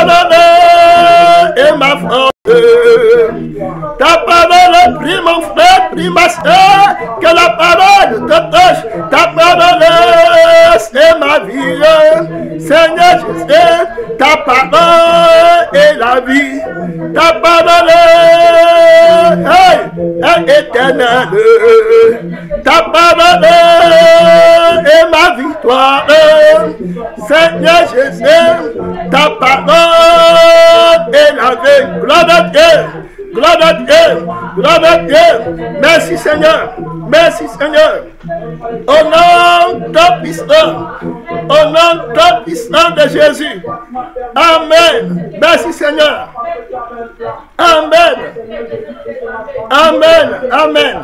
parole est ma force. Ta parole prie mon frère, prie ma soeur, que la parole te touche. Ta parole c'est ma vie. Seigneur Jésus, ta parole est la vie. Ta parole est éternelle. Ta parole est ma victoire. Seigneur Jésus, ta parole est la vie. Gloire à Dieu. Gloire à Dieu, gloire à Dieu. Merci Seigneur, merci Seigneur. Au nom de puissant, au nom de puissant de Jésus. Amen. Merci Seigneur. Amen. Amen. Amen.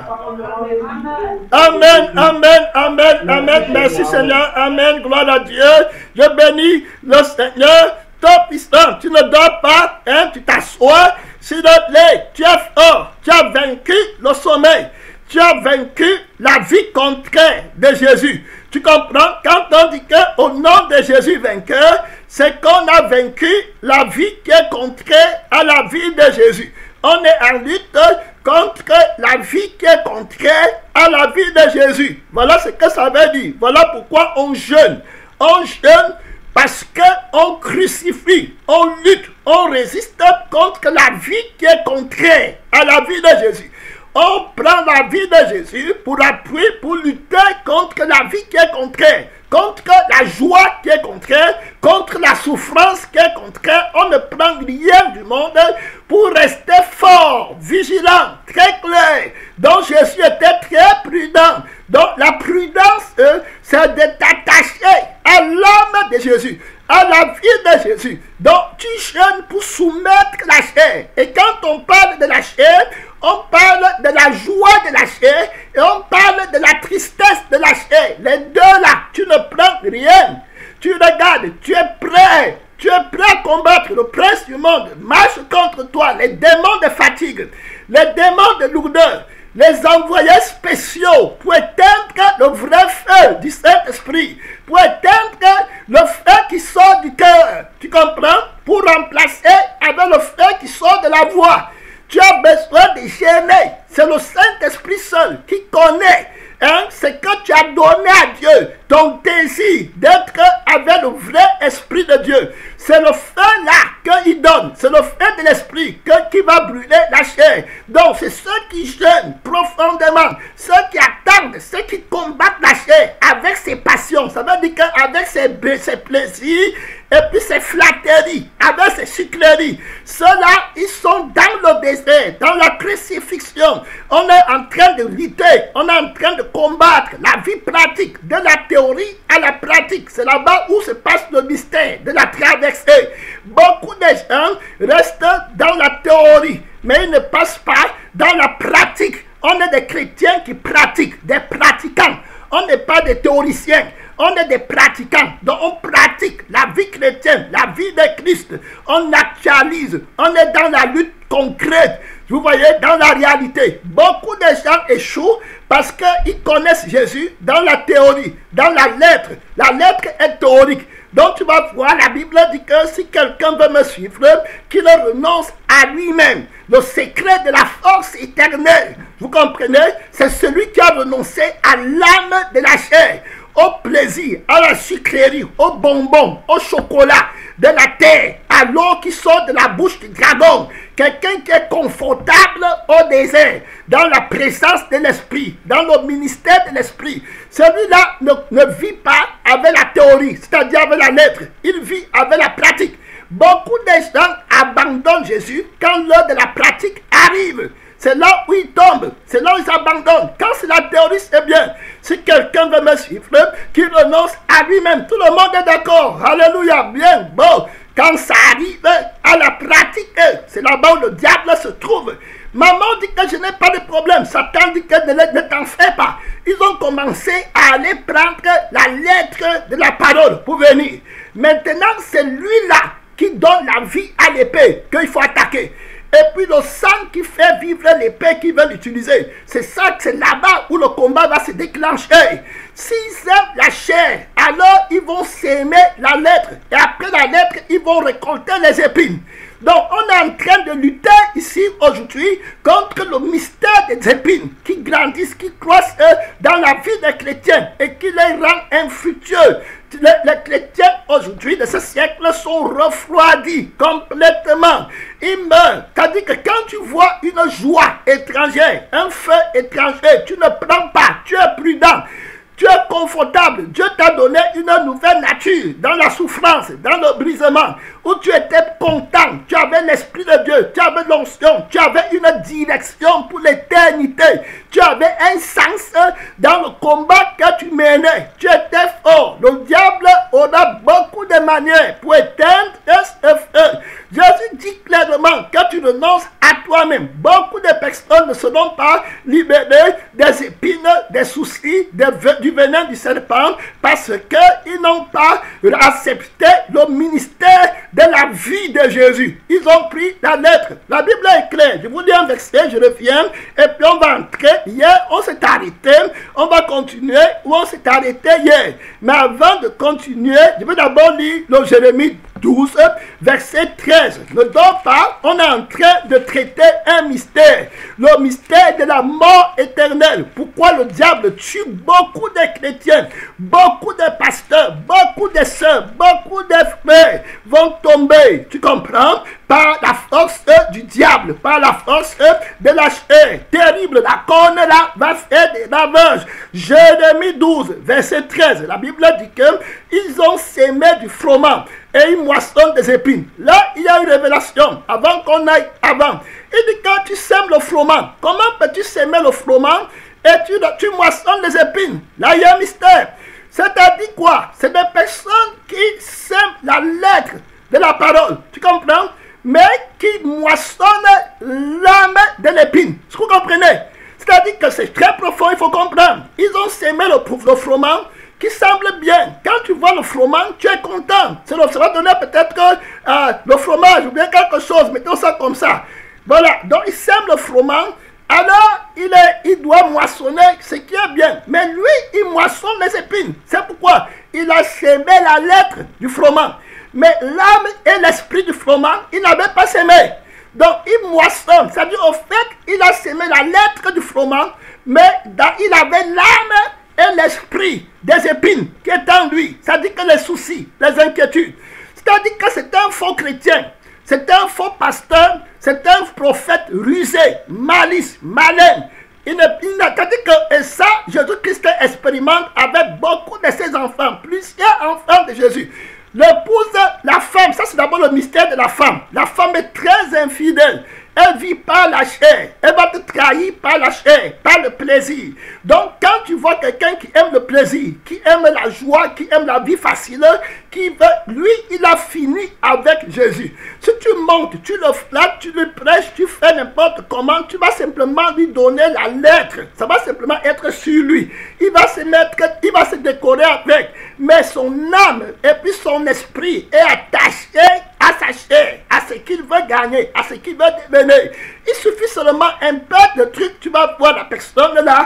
Amen. Amen. Amen. Amen. Merci Seigneur. Amen. Gloire à Dieu. Je bénis le Seigneur. Top puissant, tu ne dors pas, hein, tu t'assois. S'il te plaît, tu es fort, tu as vaincu le sommeil, tu as vaincu la vie contraire de Jésus. Tu comprends? Quand on dit qu'au nom de Jésus vainqueur, c'est qu'on a vaincu la vie qui est contraire à la vie de Jésus. On est en lutte contre la vie qui est contraire à la vie de Jésus. Voilà ce que ça veut dire. Voilà pourquoi on jeûne. On jeûne parce qu'on crucifie, on lutte, on résiste contre la vie qui est contraire à la vie de Jésus. On prend la vie de Jésus pour appuyer, pour lutter contre la vie qui est contraire, contre la joie qui est contraire, contre la souffrance qui est contraire. On ne prend rien du monde pour rester fort, vigilant, très clair. Donc Jésus était très prudent. Donc la prudence, c'est de t'attacher à l'âme de Jésus, à la vie de Jésus. Donc tu jeûnes pour soumettre la chair. Et quand on parle de la chair, on parle de la joie de la chair et on parle de la tristesse de la chair. Les deux là, tu ne prends rien. Tu regardes, tu es prêt. Tu es prêt à combattre le prince du monde. Marche contre toi les démons de fatigue, les démons de lourdeur, les envoyés spéciaux pour éteindre le vrai feu du Saint-Esprit, pour éteindre le feu qui sort du cœur. Tu comprends? Pour remplacer avec le feu qui sort de la voix. Tu as besoin de gêner. C'est le Saint-Esprit seul qui connaît ce que tu as donné à Dieu, ton désir d'être avec le vrai Esprit de Dieu. C'est le feu là qu'il donne, c'est le feu de l'Esprit qui va brûler la chair. Donc c'est ceux qui jeûnent profondément, ceux qui attendent, ceux qui combattent la chair avec ses passions. Ça veut dire qu'avec ses plaisirs et puis ses flatteries, avec ses sucreries, ceux-là, ils sont dans le désert, dans la crucifixion. On est en train de lutter, on est en train de combattre la vie pratique, de la théorie à la pratique. C'est là-bas où se passe le mystère de la traversée. Beaucoup de gens restent dans la théorie, mais ils ne passent pas dans la pratique. On est des chrétiens qui pratiquent, des pratiquants. On n'est pas des théoriciens. On est des pratiquants, donc on pratique la vie chrétienne, la vie de Christ. On actualise, on est dans la lutte concrète. Vous voyez, dans la réalité, beaucoup de gens échouent parce qu'ils connaissent Jésus dans la théorie, dans la lettre. La lettre est théorique. Donc tu vas voir, la Bible dit que si quelqu'un veut me suivre, qu'il renonce à lui-même. Le secret de la force éternelle, vous comprenez? C'est celui qui a renoncé à l'âme de la chair, au plaisir, à la sucrerie, au bonbon, au chocolat de la terre, à l'eau qui sort de la bouche du dragon. Quelqu'un qui est confortable au désert, dans la présence de l'Esprit, dans le ministère de l'Esprit. Celui-là ne vit pas avec la théorie, c'est-à-dire avec la lettre. Il vit avec la pratique. Beaucoup de gens abandonnent Jésus quand l'heure de la pratique arrive. C'est là où ils tombent, c'est là où ils abandonnent. Quand c'est la théorie, c'est bien. Si quelqu'un veut me suivre, qu'il renonce à lui-même. Tout le monde est d'accord. Alléluia, bien, bon. Quand ça arrive à la pratique, c'est là-bas où le diable se trouve. Maman dit que je n'ai pas de problème. Satan dit que ne t'en fais pas. Ils ont commencé à aller prendre la lettre de la parole pour venir. Maintenant, c'est lui-là qui donne la vie à l'épée qu'il faut attaquer. Et puis le sang qui fait vivre l'épée qu'ils veulent utiliser. C'est ça, c'est là-bas où le combat va se déclencher. S'ils aiment la chair alors ils vont s'aimer la lettre. Et après la lettre, ils vont récolter les épines. Donc, on est en train de lutter ici aujourd'hui contre le mystère des épines qui grandissent, qui croissent dans la vie des chrétiens et qui les rend infructueux. Les chrétiens aujourd'hui de ce siècle sont refroidis complètement. Ils meurent. C'est-à-dire que quand tu vois une joie étrangère, un feu étranger, tu ne prends pas, tu es prudent. Tu es confortable. Dieu t'a donné une nouvelle nature dans la souffrance, dans le brisement, où tu étais content. Tu avais l'Esprit de Dieu, tu avais l'onction, tu avais une direction pour l'éternité. Tu avais un sens dans le combat que tu menais. Tu étais fort. Le diable aura beaucoup de manières pour éteindre ce feu. Jésus dit clairement que tu renonces à toi-même. Beaucoup de personnes ne seront pas libérées des épines, des soucis, du venin du serpent parce qu'ils n'ont pas accepté le ministère de la vie de Jésus. Ils ont pris la lettre. La Bible est claire. Je vous dis un verset, je reviens, et puis on va entrer. Hier, on s'est arrêté. On va continuer où on s'est arrêté hier. Mais avant de continuer, je vais d'abord lire le Jérémie 12, verset 13. Ne dors pas, on est en train de traiter un mystère. Le mystère de la mort éternelle. Pourquoi le diable tue beaucoup de chrétiens, beaucoup de pasteurs, beaucoup de sœurs, beaucoup de frères vont tomber, tu comprends, par la force du diable, par la force de la chair terrible. La corne là va faire des ravages. Jérémie 12, verset 13. La Bible dit qu'ils ont sémé du froment et ils moissonnent des épines. Là, il y a une révélation avant qu'on aille avant. Il dit quand tu sèmes le froment, comment peux-tu s'aimer le froment et tu moissonnes les épines? Là, il y a un mystère. C'est-à-dire quoi? C'est des personnes qui sèment la lettre de la parole. Tu comprends? Mais qui moissonnent l'âme de l'épine. Est-ce que vous comprenez? C'est-à-dire que c'est très profond, il faut comprendre. Ils ont sémé le froment qui semble bien. Quand tu vois le fromage, tu es content. Ça va donner peut-être le fromage ou bien quelque chose. Mettons ça comme ça. Voilà. Donc, il sème le fromage. Alors, il doit moissonner ce qui est bien. Mais lui, il moissonne les épines. C'est pourquoi il a sémé la lettre du fromage. Mais l'âme et l'esprit du fromage, il n'avait pas sémé. Donc, il moissonne. C'est-à-dire, au fait, il a sémé la lettre du fromage, mais il avait l'âme et l'esprit des épines qui est en lui. C'est-à-dire que les soucis, les inquiétudes. C'est-à-dire que c'est un faux chrétien. C'est un faux pasteur. C'est un prophète rusé, malice, malin. C'est-à-dire que et ça, Jésus-Christ expérimente avec beaucoup de ses enfants. Plusieurs enfants de Jésus. L'épouse, la femme, ça c'est d'abord le mystère de la femme. La femme est très infidèle. Elle vit par la chair. Elle va te trahir par la chair, par le plaisir. Donc, quand tu vois quelqu'un qui aime le plaisir, qui aime la joie, qui aime la vie facile, lui, il a fini avec Jésus. Si tu montes, tu le flattes, tu le prêches, tu fais n'importe comment, tu vas simplement lui donner la lettre. Ça va simplement être sur lui. Il va se décorer avec. Mais son âme et puis son esprit est attaché à sa chair, à ce qu'il veut gagner, à ce qu'il veut devenir. Il suffit seulement un peu de trucs, tu vas voir la personne là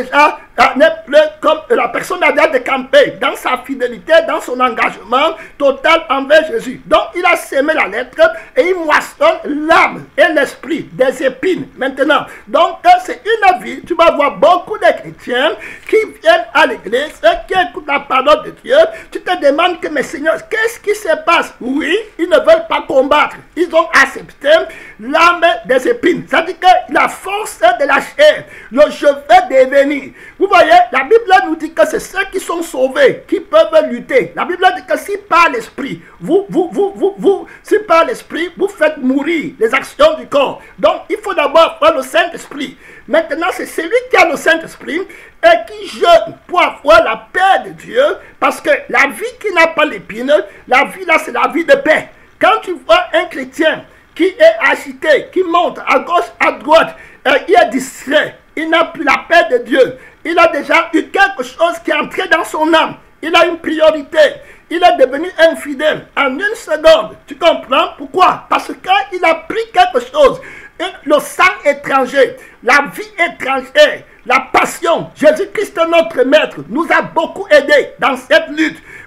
n'est plus comme la personne a déjà décampé dans sa fidélité, dans son engagement total envers Jésus. Donc il a sémé la lettre et il moissonne l'âme et l'esprit des épines maintenant. Donc c'est une vie, tu vas voir beaucoup de chrétiens qui viennent à l'église, qui écoutent la parole de Dieu. Tu te demandes que mais Seigneur, qu'est-ce qui se passe? Oui, ils ne veulent pas combattre. Ils ont accepté l'âme des épines. C'est-à-dire que la force de la chair, le je vais devenir. Vous voyez, la Bible nous dit que c'est ceux qui sont sauvés qui peuvent lutter. La Bible dit que si par l'esprit, si par l'esprit, vous faites mourir les actions du corps. Donc, il faut d'abord avoir le Saint-Esprit. Maintenant, c'est celui qui a le Saint-Esprit et qui jeûne pour avoir la paix de Dieu. Parce que la vie qui n'a pas l'épine, la vie là, c'est la vie de paix. Quand tu vois un chrétien qui est agité, qui monte à gauche, à droite, il est distrait, il n'a plus la paix de Dieu. Il a déjà eu quelque chose qui est entré dans son âme. Il a une priorité. Il est devenu infidèle en une seconde. Tu comprends pourquoi? Parce qu'il a pris quelque chose. Le sang étranger, la vie étrangère, la passion. Jésus-Christ, notre maître, nous a beaucoup aidés dans cette lutte.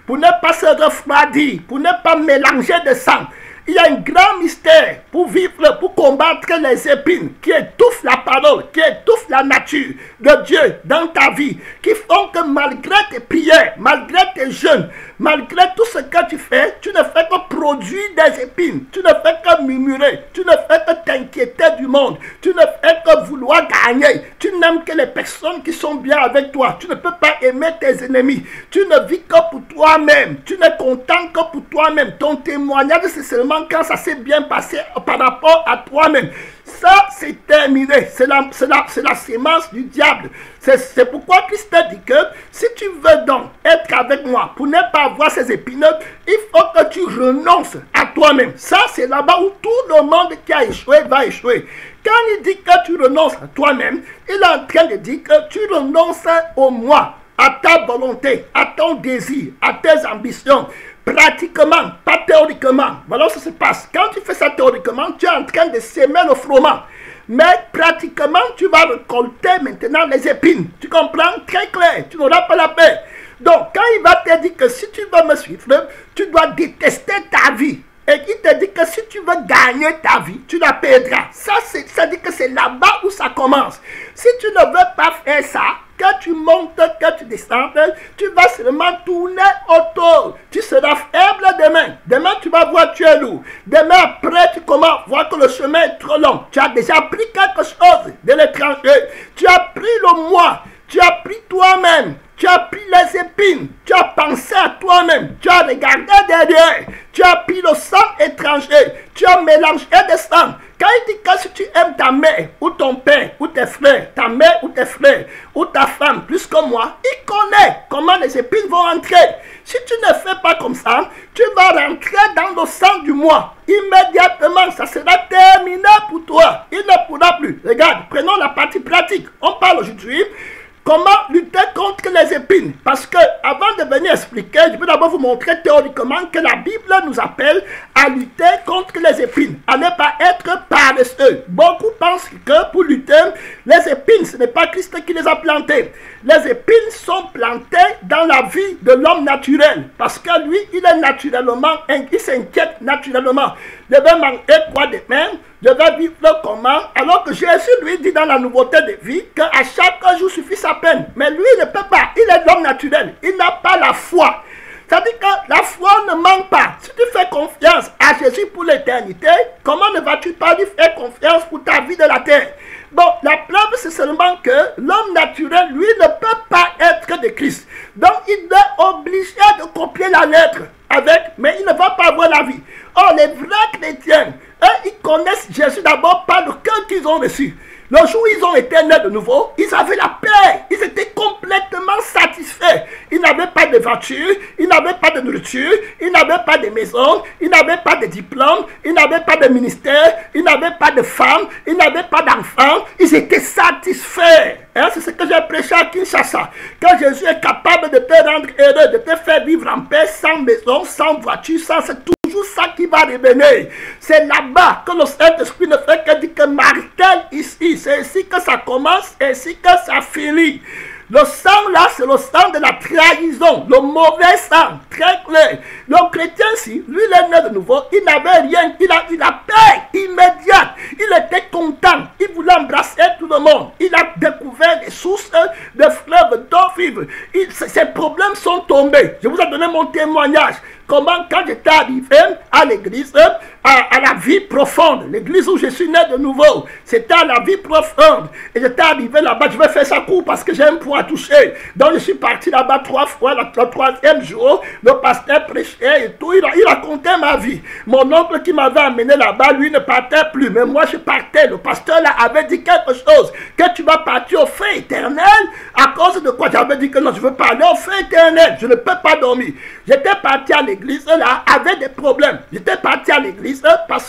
pour ne pas se refroidir, pour ne pas mélanger de sang. Il y a un grand mystère pour vivre, pour combattre les épines qui étouffent la parole, qui étouffent la nature de Dieu dans ta vie, qui font que malgré tes prières, malgré tes jeûnes, malgré tout ce que tu fais, tu ne fais que produire des épines, tu ne fais que murmurer, tu ne fais que t'inquiéter du monde, tu ne fais que vouloir gagner, tu n'aimes que les personnes qui sont bien avec toi, tu ne peux pas aimer tes ennemis, tu ne vis que pour toi-même, tu ne contentes que pour toi-même, ton témoignage c'est seulement quand ça s'est bien passé par rapport à toi-même. Ça, c'est terminé. C'est la sémence du diable. C'est pourquoi Christ a dit que si tu veux donc être avec moi pour ne pas avoir ces épines, il faut que tu renonces à toi-même. Ça, c'est là-bas où tout le monde qui a échoué va échouer. Quand il dit que tu renonces à toi-même, il est en train de dire que tu renonces au moi, à ta volonté, à ton désir, à tes ambitions. Pratiquement, pas théoriquement. Voilà où ça se passe. Quand tu fais ça théoriquement, tu es en train de s'aimer le froment. Mais pratiquement, tu vas récolter maintenant les épines. Tu comprends? Très clair. Tu n'auras pas la paix. Donc, quand il va te dire que si tu veux me suivre, tu dois détester ta vie. Et il te dit que si tu veux gagner ta vie, tu la perdras. Ça dit que c'est là-bas où ça commence. Si tu ne veux pas faire ça, que tu montes, que tu descends, tu vas seulement tourner autour. Tu seras faible demain. Demain, tu vas voir tu es lourd. Demain, après, tu commences à voir que le chemin est trop long. Tu as déjà pris quelque chose de l'étranger. Tu as pris le moi. Tu as pris toi-même. Tu as pris les épines. Tu as pensé à toi-même. Tu as regardé derrière. Tu as pris le sang étranger. Tu as mélangé des sangs. Quand il dit que si tu aimes ta mère, ou ton père, ou tes frères, ta mère ou tes frères, ou ta femme plus que moi, il connaît comment les épines vont entrer. Si tu ne fais pas comme ça, tu vas rentrer dans le sang du moi. Immédiatement, ça sera terminé pour toi. Il ne pourra plus. Regarde, prenons la partie pratique. On parle aujourd'hui. Comment lutter contre les épines? Parce que avant de venir expliquer, je vais d'abord vous montrer théoriquement que la Bible nous appelle à lutter contre les épines, à ne pas être paresseux. Beaucoup pensent que pour lutter, les épines, ce n'est pas Christ qui les a plantées. Les épines sont plantées dans la vie de l'homme naturel. Parce que lui, il est naturellement, il s'inquiète naturellement. Je vais manquer quoi demain? Je vais vivre comment? Alors que Jésus lui dit dans la nouveauté de vie qu'à chaque jour suffit sa peine. Mais lui, il ne peut pas. Il est l'homme naturel. Il n'a pas la foi. C'est-à-dire que la foi ne manque pas. Si tu fais confiance à Jésus pour l'éternité, comment ne vas-tu pas lui faire confiance pour ta vie de la terre? Bon, la preuve, c'est seulement que l'homme naturel, lui, ne peut pas être de Christ. Donc, il est obligé de copier la lettre avec, mais il ne va pas avoir la vie. Or, les vrais chrétiens, eux, ils connaissent Jésus d'abord par le cœur qu'ils ont reçu. Le jour où ils ont été nés de nouveau, ils avaient la paix. Ils étaient complètement satisfaits. Ils n'avaient pas de voiture, ils n'avaient pas de nourriture, ils n'avaient pas de maison, ils n'avaient pas de diplôme, ils n'avaient pas de ministère, ils n'avaient pas de femme, ils n'avaient pas d'enfants. Ils étaient satisfaits. Hein, c'est ce que j'ai prêché à Kinshasa. Quand Jésus est capable de te rendre heureux, de te faire vivre en paix, sans maison, sans voiture, sans toujours ça qui va revenir. C'est là-bas que le Saint-Esprit ne fait que dire que Martel ici. C'est ici que ça commence et ici que ça finit. Le sang là, c'est le sang de la trahison, le mauvais sang, très clair. Le chrétien, si lui, il est né de nouveau, il n'avait rien, il a eu la paix immédiate. Il était content, il voulait embrasser tout le monde. Il a découvert les sources de fleuves d'eau vive. Ses problèmes sont tombés. Je vous ai donné mon témoignage. Comment, quand j'étais arrivé à l'église, à la vie profonde, l'église où je suis né de nouveau, c'était à la vie profonde. Et j'étais arrivé là-bas, je vais faire ça court parce que j'ai un point à toucher. Donc je suis parti là-bas 3 fois, le 3e jour, le pasteur prêchait et tout, il racontait ma vie. Mon oncle qui m'avait amené là-bas, lui ne partait plus, mais moi je partais. Le pasteur là avait dit quelque chose, que tu vas partir au feu éternel, à cause de quoi? J'avais dit que non, je veux pas aller au feu éternel, je ne peux pas dormir. J'étais parti à l'église là, avec des problèmes. J'étais parti à l'église parce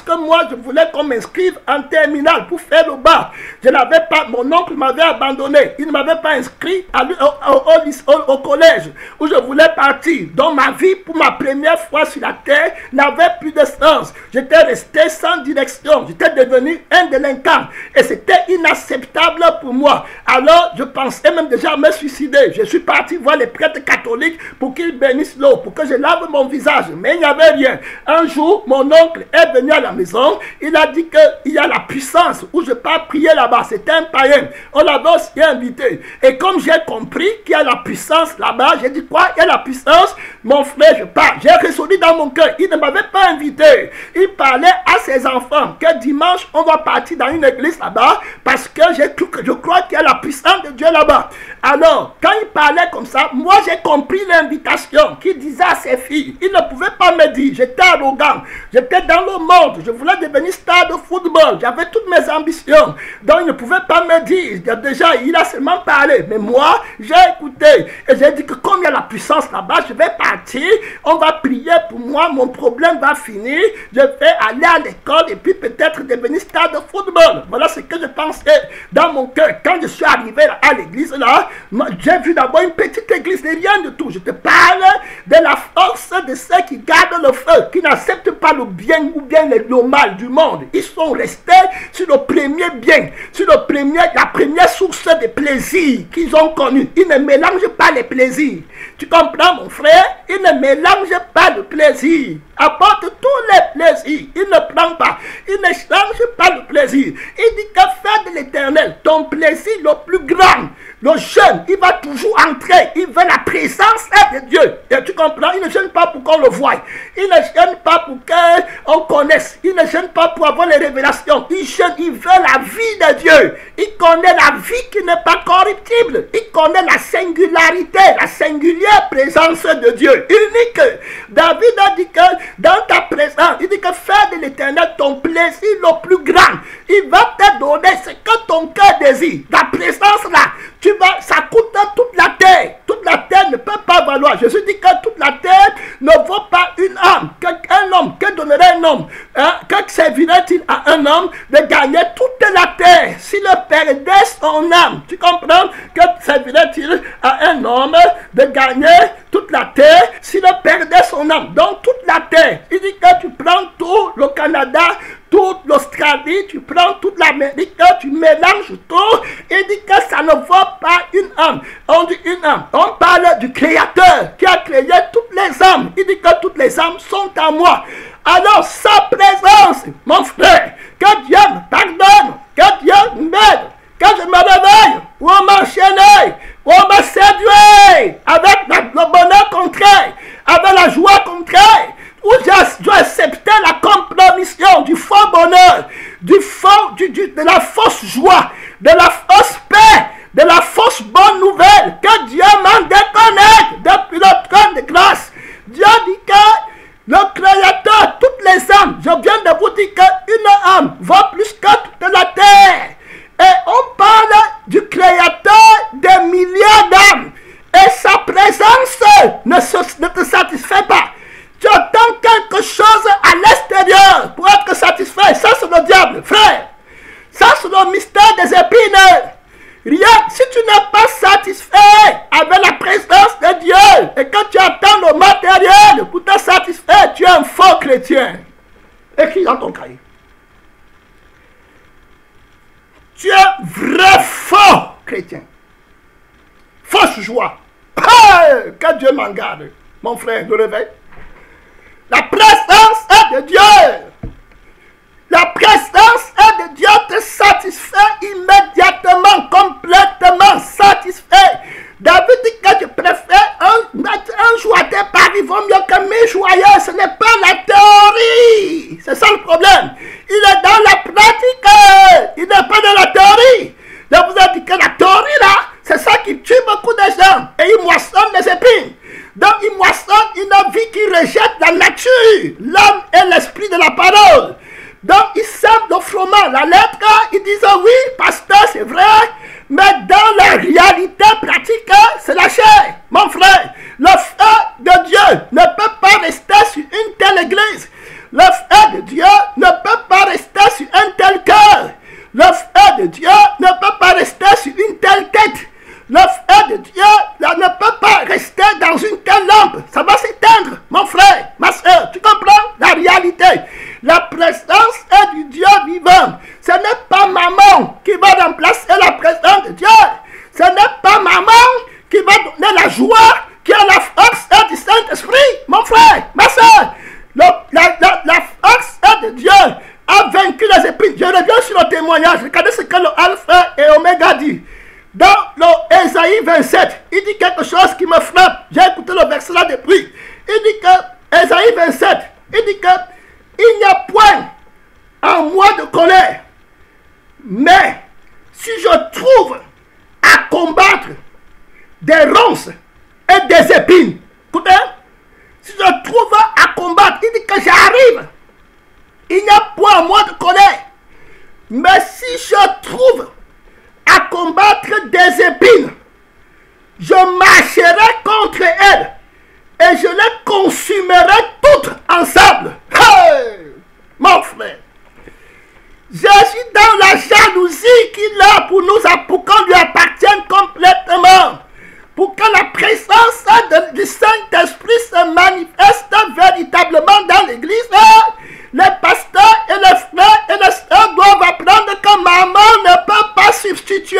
que moi, je voulais qu'on m'inscrive en terminale pour faire le bac. Je n'avais pas, mon oncle m'avait abandonné. Il ne m'avait pas inscrit au collège où je voulais partir. Donc ma vie, pour ma première fois sur la terre, n'avait plus de sens. J'étais resté sans direction. J'étais devenu un délinquant. Et c'était inacceptable pour moi. Alors, je pensais même déjà à me suicider. Je suis parti voir les prêtres catholiques pour qu'ils bénissent l'eau, pour que je lave mon visage. Mais il n'y avait rien. Un jour, mon oncle est venu à la maison. Il a dit qu'il y a la puissance où je pars prier là-bas. C'était un païen. On l'avait aussi invité. Et comme j'ai compris qu'il y a la puissance là-bas, j'ai dit quoi? Il y a la puissance? Mon frère, je pars. J'ai résolu dans mon cœur. Il ne m'avait pas invité. Il parlait à ses enfants que dimanche, on va partir dans une église là-bas parce que je crois qu'il y a la puissance de Dieu là-bas. Alors, quand il parlait comme ça, moi j'ai compris l'invitation qu'il disait à ses filles. Il ne pouvait pas me dire, j'étais arrogant, j'étais dans le monde, je voulais devenir star de football, j'avais toutes mes ambitions. Donc il ne pouvait pas me dire, déjà il a seulement parlé, mais moi j'ai écouté. Et j'ai dit que comme il y a la puissance là-bas, je vais partir, on va prier pour moi, mon problème va finir, je vais aller à l'école et puis peut-être devenir star de football. Voilà ce que je pensais dans mon cœur. Quand je suis arrivé à l'église là, j'ai vu d'abord une petite église, rien de tout. Je te parle de la force de ceux qui gardent le feu, qui n'acceptent pas le bien ou bien le mal du monde. Ils sont restés sur le premier bien, sur la première source de plaisir qu'ils ont connue. Ils ne mélangent pas les plaisirs. Tu comprends, mon frère? Ils ne mélangent pas le plaisir. Apporte tous les plaisirs. Il ne prend pas. Il ne change pas le plaisir. Il dit que fais de l'éternel ton plaisir le plus grand. Le jeune, il va toujours entrer. Il veut la présence de Dieu. Et tu comprends? Il ne gêne pas pour qu'on le voie. Il ne gêne pas pour qu'on connaisse. Il ne gêne pas pour avoir les révélations. Il veut la vie de Dieu. Il connaît la vie qui n'est pas corruptible. Il connaît la singularité, la singulière présence de Dieu. Unique. David a dit que dans ta présence, il dit que fais de l'éternel ton plaisir le plus grand. Il va te donner ce que ton cœur désire. Ta présence là, ça coûte toute la terre. Toute la terre ne peut pas valoir. Jésus dit que toute la terre ne vaut pas une âme. Qu'un homme, que donnerait un homme? Que servirait-il à un homme de gagner toute la terre s'il perdait son âme? Tu comprends? Que servirait-il à un homme de gagner toute la terre s'il perdait son âme? Donc toute la terre. Il dit que tu prends tout le Canada, toute l'Australie, tu prends toute l'Amérique, tu mélanges tout. Il dit que ça ne vaut pas une âme. On dit une âme. On parle du Créateur qui a créé toutes les âmes. Il dit que toutes les âmes sont à moi. Alors sa présence, mon frère, que Dieu me pardonne, que Dieu m'aide, que je me réveille, ou on m'enchaîne, ou on me séduit, avec le bonheur contraire, avec la joie contraire, où j'ai accepté la compromission du faux bonheur, de la fausse joie, de la fausse paix, de la fausse bonne nouvelle, que Dieu m'en déconnecte depuis le trône de grâce. Dieu dit que le Créateur, toutes les âmes, je viens de vous dire qu'une âme vaut plus que toute la terre. Et on parle du Créateur des milliards d'âmes. Et sa présence ne te satisfait pas. Tu attends quelque chose à l'extérieur pour être satisfait. Ça, c'est le diable, frère. Ça, c'est le mystère des épines. Rien, si tu n'es pas satisfait avec la présence de Dieu et que tu attends le matériel pour te satisfaire, tu es un faux chrétien. Écris dans ton cahier. Tu es un vrai faux chrétien. Fausse joie. Hey, que Dieu m'en garde. Mon frère, le réveil. La présence est de Dieu. La présence est de Dieu te satisfait immédiatement, complètement satisfait. David dit que je préfère un jour à tes paris vaut mieux que 1000 joyeux. Ce n'est pas la théorie. C'est ça le problème. Il est dans la pratique. Il n'est pas dans la théorie. Je vous ai dit que la théorie là, c'est ça qui tue beaucoup de gens. Et il moissonne les épines. Donc il moissonne une vie qui rejette la nature, l'âme et l'esprit de la parole. Donc ils savent le froment, la lettre, ils disent oui, pasteur, c'est vrai, mais dans la réalité pratique, c'est la chair. Mon frère, le feu de Dieu ne peut pas rester sur une telle église. Le feu de Dieu ne peut présence est du Dieu vivant. Ce n'est pas maman qui va remplacer la présence de Dieu. Ce n'est pas maman qui va donner la joie, qui a la force du Saint-Esprit. Mon frère, ma soeur, la force de Dieu a vaincu les épines. Je reviens sur le témoignage. Regardez ce que le Alpha et Oméga dit. Dans l'Ésaïe 27, il dit quelque chose qui me frappe. J'ai écouté le verset là depuis. Il dit que, Ésaïe 27, il dit que il n'y a point en moi de colère. Mais si je trouve à combattre des ronces et des épines, écoutez, si je trouve à combattre, il dit que j'arrive. Il n'y a point en moi de colère. Mais si je trouve à combattre des épines, je marcherai contre elles et je les consumerai toutes ensemble. Hey, mon frère, Jésus, dans la jalousie qu'il a pour nous, pour qu'on lui appartienne complètement, pour que la présence du Saint-Esprit se manifeste véritablement dans l'église, les pasteurs et les frères et les sœurs doivent apprendre que maman ne peut pas substituer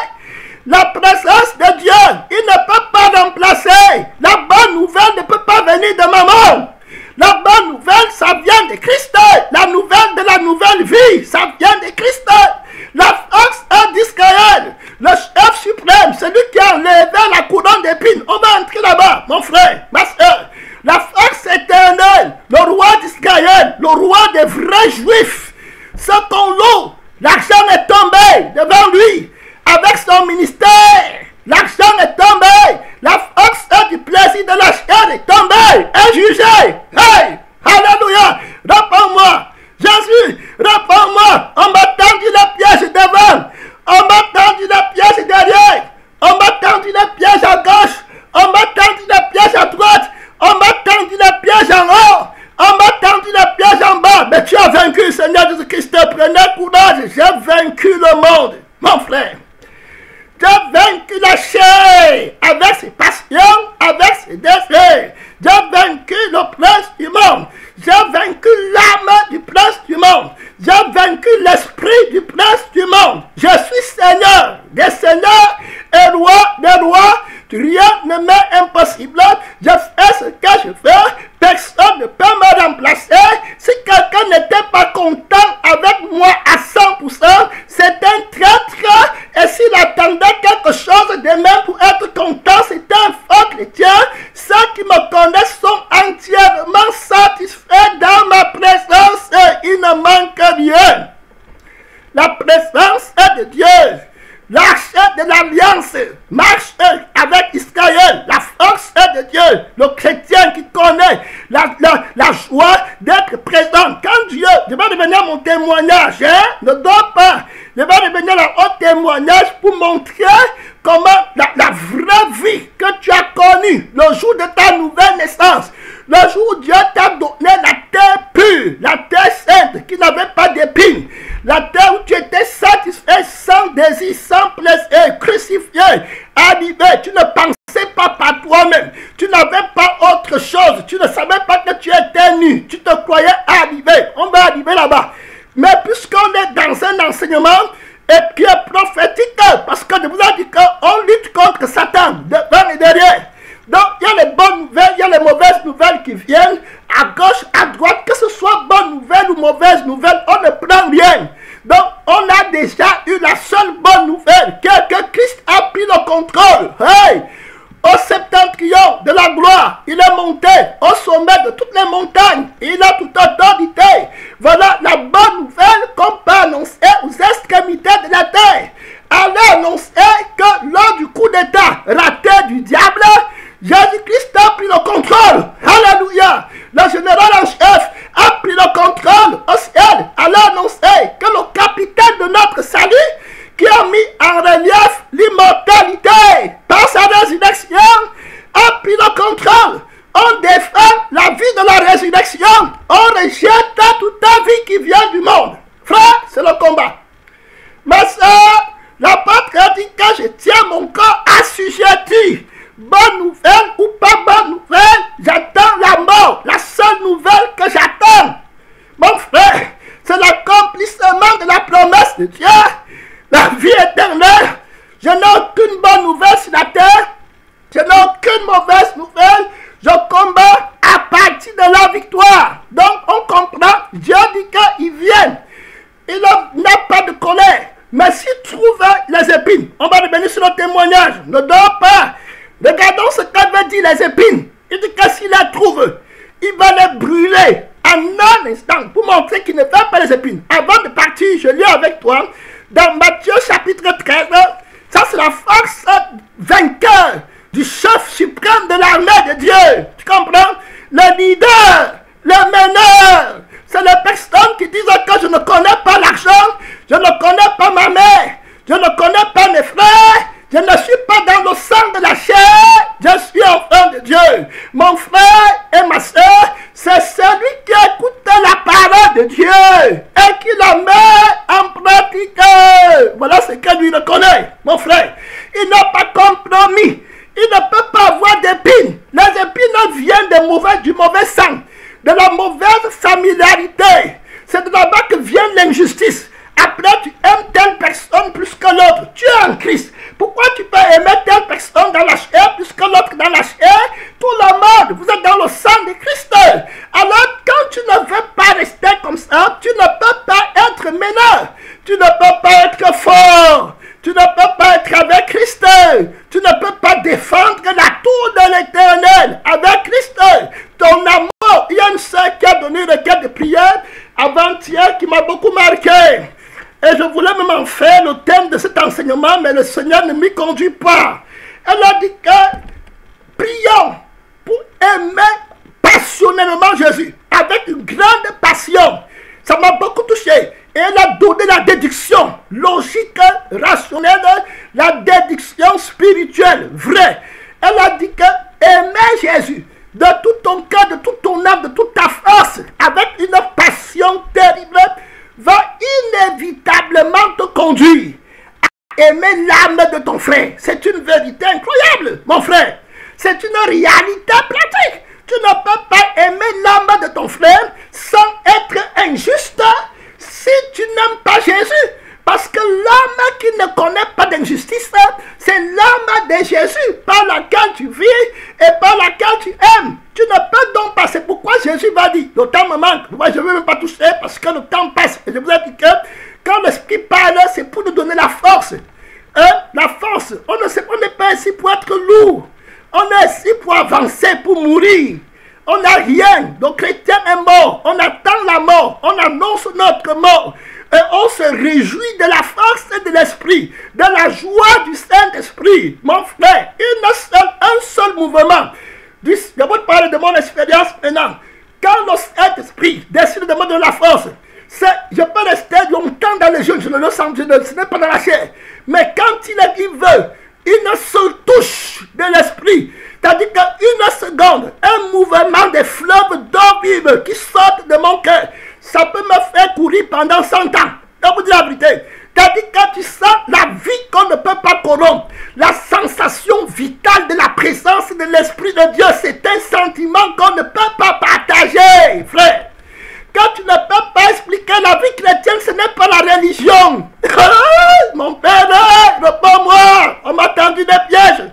la présence de Dieu. Il ne peut pas remplacer. La bonne nouvelle ne peut pas venir de maman. La bonne nouvelle, ça vient de Christ. La nouvelle de la nouvelle vie, ça vient de Christ. La force d'Israël, le chef suprême, celui qui a enlevé la couronne d'épines. On va entrer là-bas, mon frère, ma soeur. La force éternelle, le roi d'Israël, le roi des vrais juifs, ce qu'on loue, l'argent est tombé devant lui, avec son ministère, l'argent est tombé, la force du plaisir de la chair est tombée, est jugée. Hey, alléluia, réponds-moi, Jésus, réponds-moi, on m'a tendu les pièges devant, on m'a tendu les pièges derrière, on m'a tendu les pièges à gauche, on m'a tendu les pièges à droite, on m'a tendu les pièges en haut, on m'a tendu les pièges en bas. Mais tu as vaincu, Seigneur Jésus-Christ. Prenez courage. J'ai vaincu le monde, mon frère. J'ai vaincu la chair avec ses passions, avec ses désirs. J'ai vaincu le prince du monde. J'ai vaincu l'âme du prince du monde. J'ai vaincu l'esprit du prince du monde. Je suis Seigneur des seigneurs et roi des rois. Rien ne m'est impossible. Je fais ce que je fais. Personne ne peut me remplacer. Si quelqu'un n'était pas content avec moi à 100%, c'est un traître. Et s'il attendait quelque chose de même pour être content, c'est un faux chrétien. Ceux qui me connaissent sont entièrement satisfaits dans ma présence. Il ne manque rien. La présence est de Dieu. L'arche de l'alliance marche avec Israël. La force est de Dieu. Le chrétien qui connaît la joie d'être présent. Quand Dieu, je vais revenir à mon témoignage, ne dors pas. Je vais revenir au témoignage pour montrer comment la vraie vie que tu as connue le jour de ta nouvelle naissance, le jour où Dieu t'a donné la terre pure, la terre sainte qui n'avait pas d'épines, la terre où tu étais satisfait, sans désir, sans plaisir, crucifié, arrivé. Tu ne pensais pas par toi-même. Tu n'avais pas autre chose. Tu ne savais pas que tu étais nu. Tu te croyais arrivé. On va arriver là-bas. Mais puisqu'on est dans un enseignement et qui est prophétique, parce que je vous ai dit qu'on lutte contre Satan, devant et derrière. Donc, il y a les bonnes nouvelles, il y a les mauvaises nouvelles qui viennent à gauche, à droite, que ce soit bonne nouvelle ou mauvaise nouvelle, on ne prend rien. Donc, on a déjà eu la seule bonne nouvelle, que Christ a pris le contrôle. Hey! Au septentrion de la gloire, il est monté au sommet de toutes les montagnes. Il a toute autorité. Voilà la bonne nouvelle qu'on peut annoncer aux extrémités de la terre. Allez annoncer que lors du coup d'état raté du diable, Jésus-Christ a pris le contrôle. Alléluia. Le général en chef a pris le contrôle au ciel. Allez annoncer que le capitaine de notre salut, qui a mis en relief l'immortalité par sa résurrection, a pris le contrôle. On défend la vie de la résurrection. On rejette toute la vie qui vient du monde. Frère, c'est le combat. Ma soeur, l'apôtre a dit que je tiens mon corps assujetti. Bonne nouvelle ou pas bonne nouvelle, j'attends la mort. La seule nouvelle que j'attends, mon frère, ce grâce de Dieu, la vie éternelle. Je n'ai aucune bonne nouvelle sur la terre. Je n'ai aucune mauvaise nouvelle. Je combats à partir de la victoire. Donc on comprend, Dieu dit qu'il vient. Il n'a pas de colère. Mais s'il trouve les épines, on va revenir sur le témoignage. Ne dors pas. Regardons ce qu'avait dit les épines. Il dit que s'il les trouve, il va les brûler en un instant pour montrer qu'il ne fait pas les épines. Avant de partir, je lis avec toi dans Matthieu chapitre 13. Ça c'est la force vainqueur du chef suprême de l'armée de Dieu. Tu comprends? Le leader, le meneur. C'est les personnes qui disent que je ne connais pas l'argent, je ne connais pas ma mère, je ne connais pas mes frères, je ne suis pas dans le sang de la chair, je suis enfant de Dieu. Mon frère et ma soeur, c'est celui qui écoute la parole de Dieu et qui la met en pratique. Voilà ce que lui reconnaît, mon frère. Il n'a pas compromis, il ne peut pas avoir d'épines. Les épines viennent du mauvais sang, de la mauvaise familiarité. C'est de là-bas que vient l'injustice. Après, tu aimes telle personne plus que l'autre. Tu es en Christ. Pourquoi tu peux aimer telle personne dans la chair plus que l'autre dans la chair? Tout le monde, vous êtes dans le sang de Christ. Alors, quand tu ne veux pas rester comme ça, tu ne peux pas être meneur. Tu ne peux pas être fort. Tu ne peux pas être avec Christ. Tu ne peux pas défendre la tour de l'Éternel avec Christ. Ton amour, il y a une sœur qui a donné une requête de prière avant-hier qui m'a beaucoup marqué. Et je voulais même en faire le thème de cet enseignement, mais le Seigneur ne m'y conduit pas. Elle a dit que prions pour aimer passionnellement Jésus, avec une grande passion. Ça m'a beaucoup touché. Et elle a donné la déduction logique, rationnelle, la déduction spirituelle, vraie. Elle a dit que aimer Jésus de tout ton cœur, de toute ton âme, de toute ta force, avec une passion terrible, va inévitablement te conduire à aimer l'âme de ton frère. C'est une vérité incroyable, mon frère. C'est une réalité pratique. Tu ne peux pas aimer l'âme de ton frère sans être injuste si tu n'aimes pas Jésus. Parce que l'âme qui ne connaît pas d'injustice, c'est l'âme de Jésus par laquelle tu vis et par laquelle tu aimes. Tu ne peux donc pas. C'est pourquoi Jésus va dire, le temps me manque. Moi, je ne veux même pas toucher parce que le temps passe. Et je vous ai dit que quand l'Esprit parle, c'est pour nous donner la force. La force. On n'est pas ici pour être lourd. On est ici pour avancer, pour mourir. On n'a rien. Le chrétien est mort. On attend la mort. On annonce notre mort. Et on se réjouit de la force de l'Esprit, de la joie du Saint-Esprit. Mon frère, un seul mouvement. Je vais te parler de mon expérience maintenant. Quand le Saint-Esprit décide de me donner la force, je peux rester longtemps dans les jeunes, je ne le sens, ce n'est pas dans la chair. Mais quand il veut, une seule touche de l'Esprit, c'est-à-dire qu'une seconde, un mouvement des fleuves d'eau vive qui sortent de mon cœur, ça peut me faire courir pendant 100 ans. Je vous dis la vérité. C'est-à-dire quand tu sens la vie qu'on ne peut pas corrompre, la sensation vitale de la présence de l'Esprit de Dieu, c'est un sentiment qu'on ne peut pas partager, frère. Quand tu ne peux pas expliquer la vie chrétienne, ce n'est pas la religion. Mon père, réponds-moi. On m'a tendu des pièges.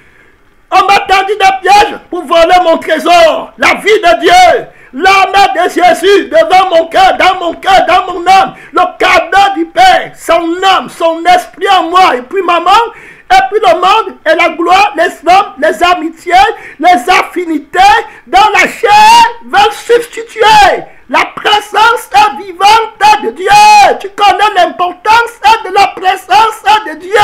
On m'a tendu des pièges pour voler mon trésor, la vie de Dieu. L'âme de Jésus devant mon cœur, dans mon âme, le cadeau du Père, son âme, son esprit en moi, et puis maman, et puis le monde, et la gloire, les hommes, les amitiés, les affinités, dans la chair, veulent substituer la présence vivante de Dieu. Tu connais l'importance de la présence de Dieu?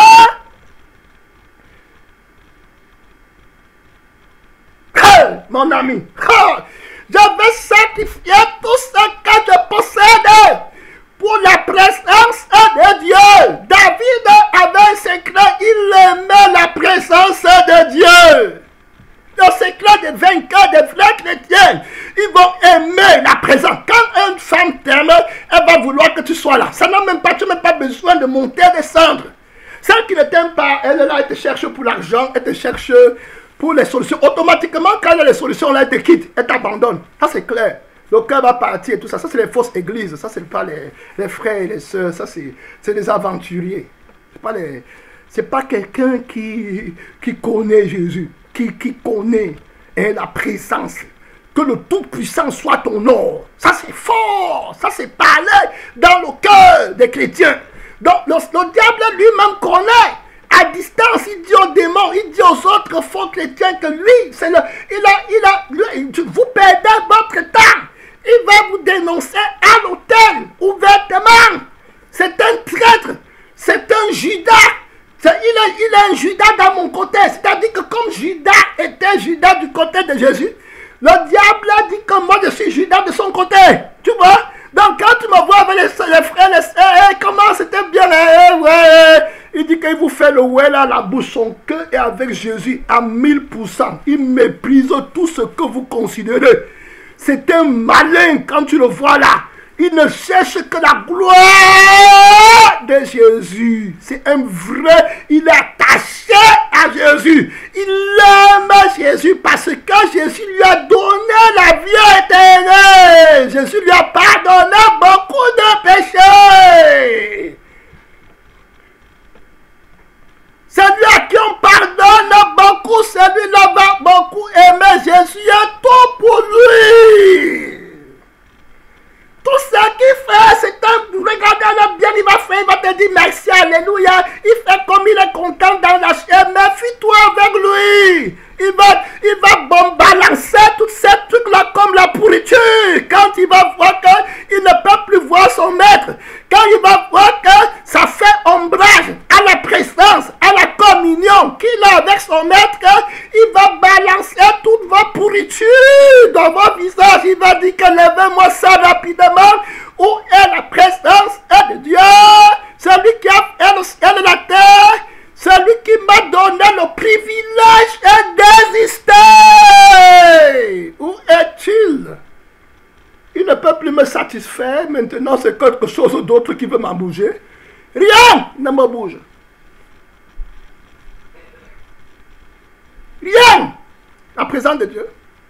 Mon ami, je vais sacrifier tout ce que je possède pour la présence de Dieu. David avait un secret, il aimait la présence de Dieu. Le secret des vainqueurs, des vrais chrétiens, ils vont aimer la présence. Quand une femme t'aime, elle va vouloir que tu sois là. Ça n'a même pas, tu n'as même pas besoin de monter et descendre. Celle qui ne t'aime pas, elle est là, elle te cherche pour l'argent, elle te cherche pour les solutions. Automatiquement, quand il y a les solutions, là, elle te quitte, elle t'abandonne. Ça, c'est clair. Le cœur va partir et tout ça. Ça, c'est les fausses églises. Ça, c'est pas les frères et les sœurs. Ça, c'est les aventuriers. C'est pas quelqu'un qui connaît Jésus, qui connaît la présence. Que le Tout-Puissant soit ton nom. Ça, c'est fort. Ça, c'est parler dans le cœur des chrétiens. Donc, le diable lui-même connaît. À distance, il dit aux démons, il dit aux autres faux chrétiens que lui, vous perdez votre temps. Il va vous dénoncer à l'autel, ouvertement. C'est un traître. C'est un Judas. Il est un Judas dans mon côté. C'est-à-dire que comme Judas était Judas du côté de Jésus, le diable a dit que moi je suis Judas de son côté. Tu vois? Donc quand tu me vois avec les frères, les sœurs, comment c'était bien, ouais. Il dit qu'il vous fait le ouais là, la bouche, son cœur est avec Jésus à 1000%. Il méprise tout ce que vous considérez. C'est un malin quand tu le vois là. Il ne cherche que la gloire de Jésus. C'est un vrai, il est attaché à Jésus. Il aime Jésus parce que Jésus lui a donné la vie éternelle. Jésus lui a pardonné beaucoup de péchés. Celui à qui on pardonne beaucoup, celui-là va beaucoup aimer Jésus et tout pour lui. Tout ce qu'il fait, c'est un... Regardez-le bien, il va te dire merci, alléluia. Il fait comme il est content dans la chair. Méfie-toi avec lui. Il va balancer tous ces trucs-là comme la pourriture. Quand il va voir qu'il ne peut plus voir son maître. Quand il va voir que ça fait ombrage à la présence, à la communion qu'il a avec son maître, il va balancer toutes vos pourritures dans vos visages. Il va dire que levez-moi ça rapidement. Où est la présence de Dieu? Celui qui a fait le ciel et la terre. Celui qui m'a donné le privilège d'exister. Où est-il? Il ne peut plus me satisfaire. Maintenant, c'est quelque chose d'autre qui veut m'en bouger. Rien ne me bouge. Rien. La présence de Dieu.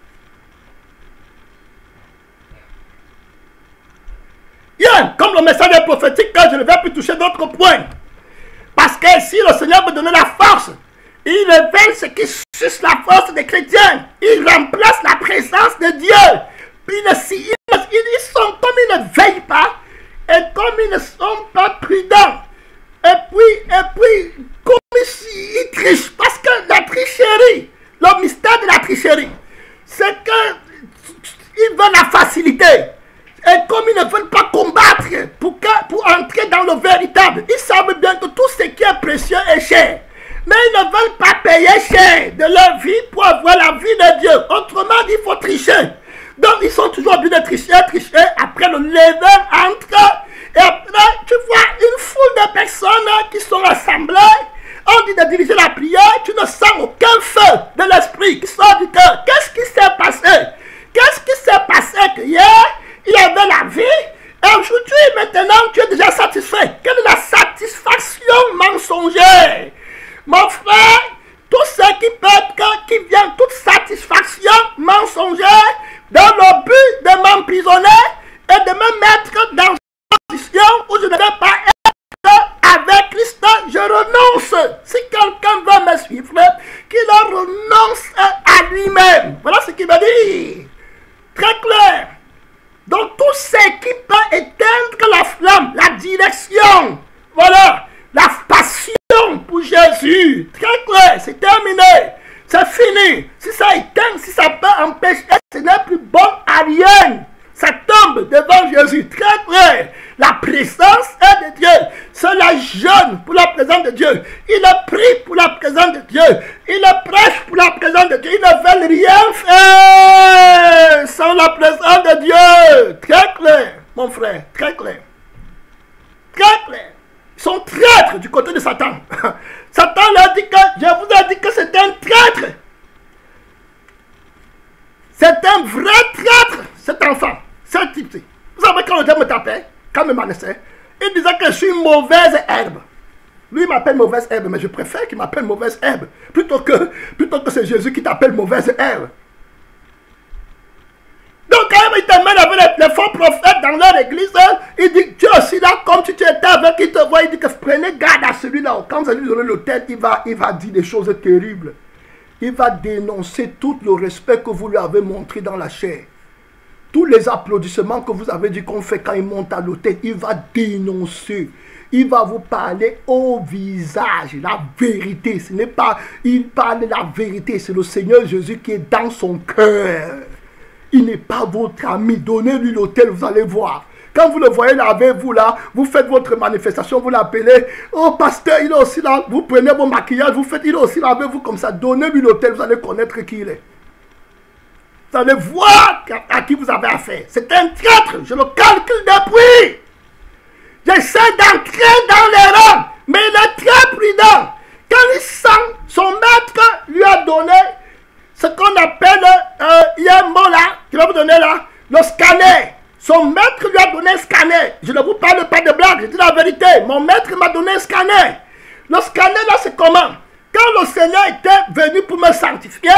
Rien. Comme le message est prophétique, je ne vais plus toucher d'autres points. Parce que si le Seigneur veut donner la force, il révèle ce qui suce la force des chrétiens. Il remplace la présence de Dieu. Ils sont comme ils ne veillent pas et comme ils ne sont pas prudents. Et puis comme ils trichent. Parce que la tricherie, le mystère de la tricherie, c'est qu'ils veulent la facilité. Et comme ils ne veulent pas combattre pour entrer dans le véritable, ils savent bien que tout ce qui est précieux est cher. Mais ils ne veulent pas payer cher de leur vie pour avoir la vie de Dieu. Autrement, il faut tricher. Donc, ils sont toujours obligés de tricher. Après, le levain entre. Et après, tu vois une foule de personnes qui sont rassemblées. On dit de diriger la prière. Tu ne sens aucun feu de l'esprit qui sort du cœur. Qu'est-ce qui s'est passé? Qu'est-ce qui s'est passé que hier, il y avait la vie? Et aujourd'hui, maintenant, tu es déjà satisfait. Quelle est la satisfaction mensongère? Mon frère, tout ce qui vient, toute satisfaction mensongère, dans le but de m'emprisonner et de me mettre dans une position où je ne vais pas être avec Christ, je renonce. Si quelqu'un veut me suivre, qu'il renonce à lui-même. Voilà ce qu'il veut dire. Très clair. Donc tout ce qui peut éteindre la flamme, la direction, voilà, la passion pour Jésus. Très clair, c'est terminé. C'est fini. Si ça éteint, si ça peut empêcher, ce n'est plus bon à rien. Ça tombe devant Jésus. Très clair. La présence est de Dieu. Cela jeûne pour la présence de Dieu. Il prie pour la présence de Dieu. Il prêche pour la présence de Dieu. Ils ne veulent rien faire sans la présence de Dieu. Très clair, mon frère. Très clair. Très clair. Ils sont traîtres du côté de Satan. Satan leur dit que, je vous ai dit que c'est un traître. C'est un vrai traître, cet enfant. Ce type-ci. Vous savez, quand le diable me tapait, quand il me menaçait, il disait que je suis une mauvaise herbe. Lui, il m'appelle mauvaise herbe, mais je préfère qu'il m'appelle mauvaise herbe. Plutôt que c'est Jésus qui t'appelle mauvaise herbe. Donc quand il te mène avec les faux prophètes dans leur église, il dit, tu es aussi là comme tu étais avec, il te voit, il dit que prenez garde à celui-là. Quand vous allez lui donner le tête, il va dire des choses terribles. Il va dénoncer tout le respect que vous lui avez montré dans la chair. Tous les applaudissements que vous avez dit qu'on fait quand il monte à l'autel, il va dénoncer. Il va vous parler au visage, la vérité. Ce n'est pas, il parle de la vérité, c'est le Seigneur Jésus qui est dans son cœur. Il n'est pas votre ami. Donnez-lui l'autel, vous allez voir. Quand vous le voyez là avec vous là, vous faites votre manifestation, vous l'appelez, oh pasteur, il est aussi là, vous prenez vos maquillages, vous faites, il est aussi là avec vous comme ça, donnez-lui l'autel, vous allez connaître qui il est. Vous allez voir à qui vous avez affaire. C'est un traître, je le calcule depuis. J'essaie d'entrer dans les rangs, mais il est très prudent. Quand il sent, son maître lui a donné ce qu'on appelle, il y a un mot là, qui va vous donner là, le scanner. Son maître lui a donné un scanner. Je ne vous parle pas de blague, je dis la vérité. Mon maître m'a donné un scanner. Le scanner là, c'est comment? Quand le Seigneur était venu pour me sanctifier,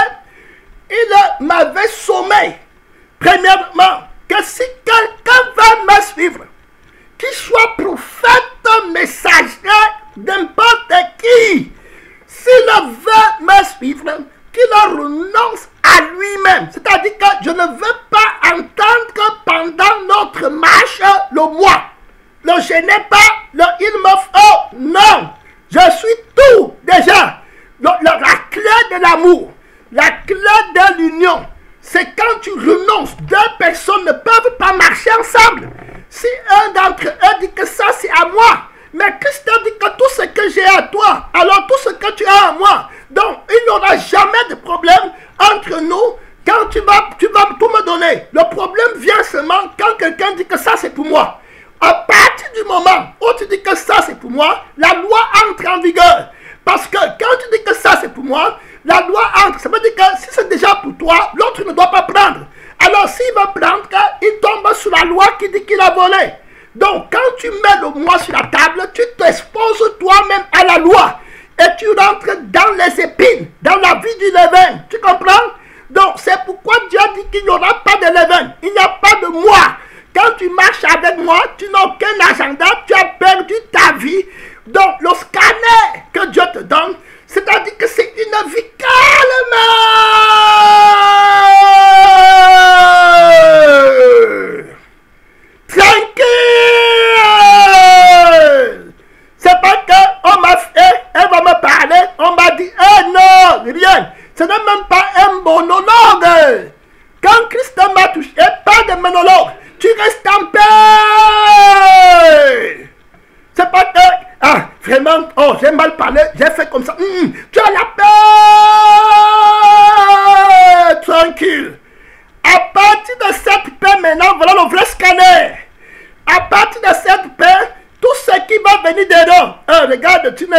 il m'avait sommé, premièrement, que si quelqu'un va me suivre, qu'il soit prophète, messager, n'importe qui, s'il veut me suivre, qu'il renonce à lui-même. C'est-à-dire que je ne veux pas entendre que pendant notre marche, le moi, le je n'ai pas, le il me faut, non, je suis tout déjà. La clé de l'amour, la clé de l'union, c'est quand tu renonces. Deux personnes ne peuvent pas marcher ensemble. Si un d'entre eux dit que ça c'est à moi, mais Christ dit que tout ce que j'ai à toi, alors tout ce que tu as à moi. Donc il n'y aura jamais de problème entre nous quand tu vas tout me donner. Le problème vient seulement quand quelqu'un dit que ça c'est pour moi. À partir du moment où tu dis que ça c'est pour moi, la loi entre en vigueur. Parce que quand tu dis que ça c'est pour moi, la loi entre. Ça veut dire que si c'est déjà pour toi, l'autre ne doit pas prendre. Alors s'il va prendre, il tombe sur la loi qui dit qu'il a volé. Donc quand tu mets le moi sur la table, tu t'exposes toi-même à la loi. Et tu rentres dans les épines, dans la vie du levain. Tu comprends? Donc c'est pourquoi Dieu dit qu'il n'y aura pas de levain. Il n'y a pas de moi. Quand tu marches avec moi, tu n'as aucun agenda, tu as perdu ta vie. Donc le scanner que Dieu te donne, c'est-à-dire que c'est une vie calme. Tranquille. C'est pas qu'on m'a fait, elle va me parler, on m'a dit, non, rien. Ce n'est même pas un monologue. Quand Christ m'a touché, pas de monologue. Tu restes en paix. C'est pas que, vraiment, oh, j'ai mal parlé, j'ai fait comme ça. Tu as la paix. Tranquille. À partir de cette paix, maintenant, voilà le vrai scanner. À partir de cette paix, tout ce qui va venir dedans. Regarde, tu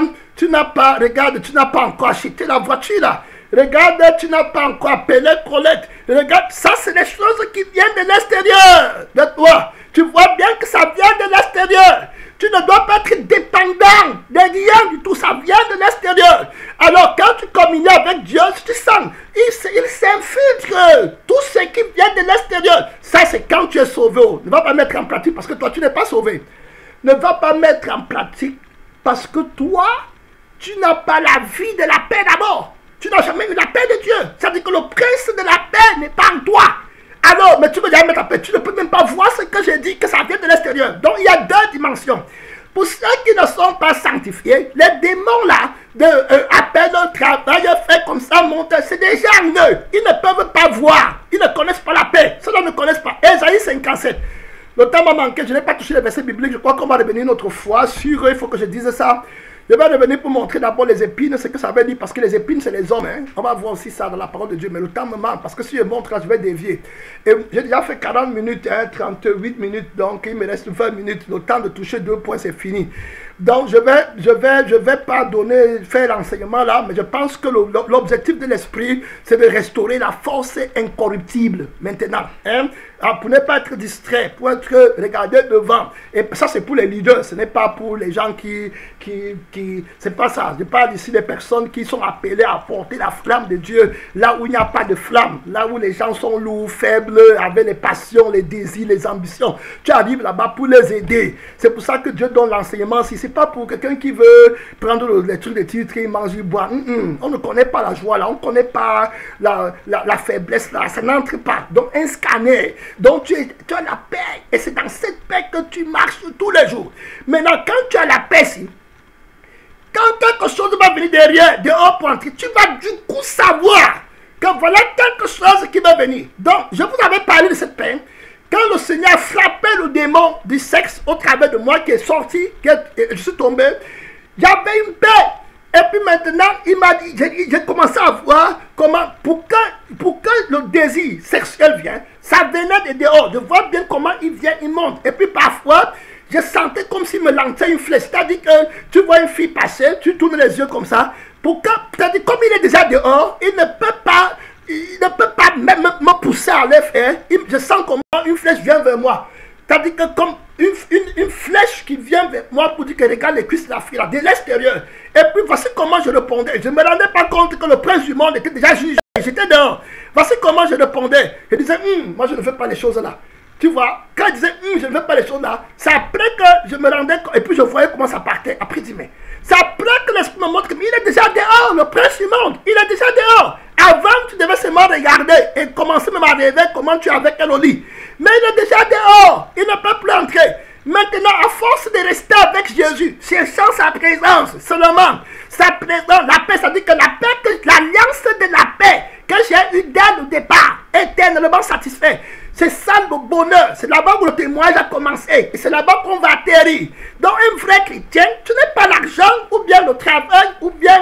n'as pas encore acheté la voiture là. Regarde, tu n'as pas encore appelé Colette. Regarde, ça c'est des choses qui viennent de l'extérieur de toi. Tu vois bien que ça vient de l'extérieur. Tu ne dois pas être dépendant de rien du tout. Ça vient de l'extérieur. Alors quand tu communies avec Dieu, tu sens, il s'infiltre. Tout ce qui vient de l'extérieur. Ça c'est quand tu es sauvé. Ne va pas mettre en pratique parce que toi tu n'es pas sauvé. Ne va pas mettre en pratique parce que toi, tu n'as pas la vie de la paix d'abord. Tu n'as jamais eu la paix de Dieu. C'est-à-dire que le prince de la paix n'est pas en toi. Alors, mais tu veux jamais mettre la paix. Tu ne peux même pas voir ce que j'ai dit, que ça vient de l'extérieur. Donc, il y a deux dimensions. Pour ceux qui ne sont pas sanctifiés, les démons là, appellent un travail fait comme ça, monter, c'est déjà en eux. Ils ne peuvent pas voir. Ils ne connaissent pas la paix. Ceux-là ne connaissent pas. Ésaïe 57. Le temps m'a manqué, je n'ai pas touché les versets bibliques. Je crois qu'on va revenir une autre fois sur eux. Il faut que je dise ça. Je vais revenir pour montrer d'abord les épines, ce que ça veut dire, parce que les épines, c'est les hommes. Hein. On va voir aussi ça dans la parole de Dieu, mais le temps me manque, parce que si je montre là, je vais dévier. Et j'ai déjà fait 40 minutes, 38 minutes, donc il me reste 20 minutes. Le temps de toucher 2 points, c'est fini. Donc, je vais pas faire l'enseignement là, mais je pense que l'objectif de l'esprit, c'est de restaurer la force incorruptible maintenant. Hein? Pour ne pas être distrait, pour être regardé devant. Et ça, c'est pour les leaders, ce n'est pas pour les gens c'est pas ça. Je parle ici des personnes qui sont appelées à porter la flamme de Dieu, là où il n'y a pas de flamme, là où les gens sont lourds, faibles, avec les passions, les désirs, les ambitions. Tu arrives là-bas pour les aider. C'est pour ça que Dieu donne l'enseignement. Si c'est pas pour quelqu'un qui veut prendre les trucs de titre et manger, boire. On ne connaît pas la joie là, on ne connaît pas la faiblesse là, ça n'entre pas. Donc un scanner. Donc tu as la paix et c'est dans cette paix que tu marches tous les jours. Maintenant, quand tu as la paix ici, quand quelque chose va venir derrière, dehors pour entrer, tu vas du coup savoir que voilà quelque chose qui va venir. Donc, je vous avais parlé de cette paix. Quand le Seigneur frappait le démon du sexe au travers de moi qui est sorti, je suis tombé, j'avais une paix. Et puis maintenant, il m'a dit, j'ai commencé à voir comment, pour que le désir sexuel vienne, ça venait de dehors. Je vois bien comment il vient, il monte. Et puis parfois, je sentais comme s'il me lançait une flèche. C'est-à-dire que tu vois une fille passer, tu tournes les yeux comme ça. C'est-à-dire comme il est déjà dehors, il ne peut pas même me pousser à le faire. Je sens comment une flèche vient vers moi. C'est-à-dire que comme une flèche qui vient vers moi pour dire que regarde les cuisses de la fille là, de l'extérieur. Et puis voici comment je répondais. Je ne me rendais pas compte que le prince du monde était déjà jugé. J'étais dehors. Voici comment je répondais. Je disais, moi je ne fais pas les choses là. Tu vois, quand je disais, je ne fais pas les choses là, c'est après que je me rendais compte, et puis je voyais comment ça partait. Après, je dis, mais c'est après que l'esprit me montre qu'il est déjà dehors, le prince du monde, il est déjà dehors. Avant, tu devais seulement regarder et commencer même à rêver comment tu es avec elle au lit. Mais il est déjà dehors, il ne peut plus entrer. Maintenant, à force de rester avec Jésus, cherchant sa présence seulement, sa présence, la paix, ça dit que la paix, l'alliance de la paix que j'ai eue dès le départ, éternellement satisfait. C'est ça le bonheur. C'est là-bas où le témoignage a commencé. Et c'est là-bas qu'on va atterrir. Donc un vrai chrétien, tu n'es pas l'argent, ou bien le travail, ou bien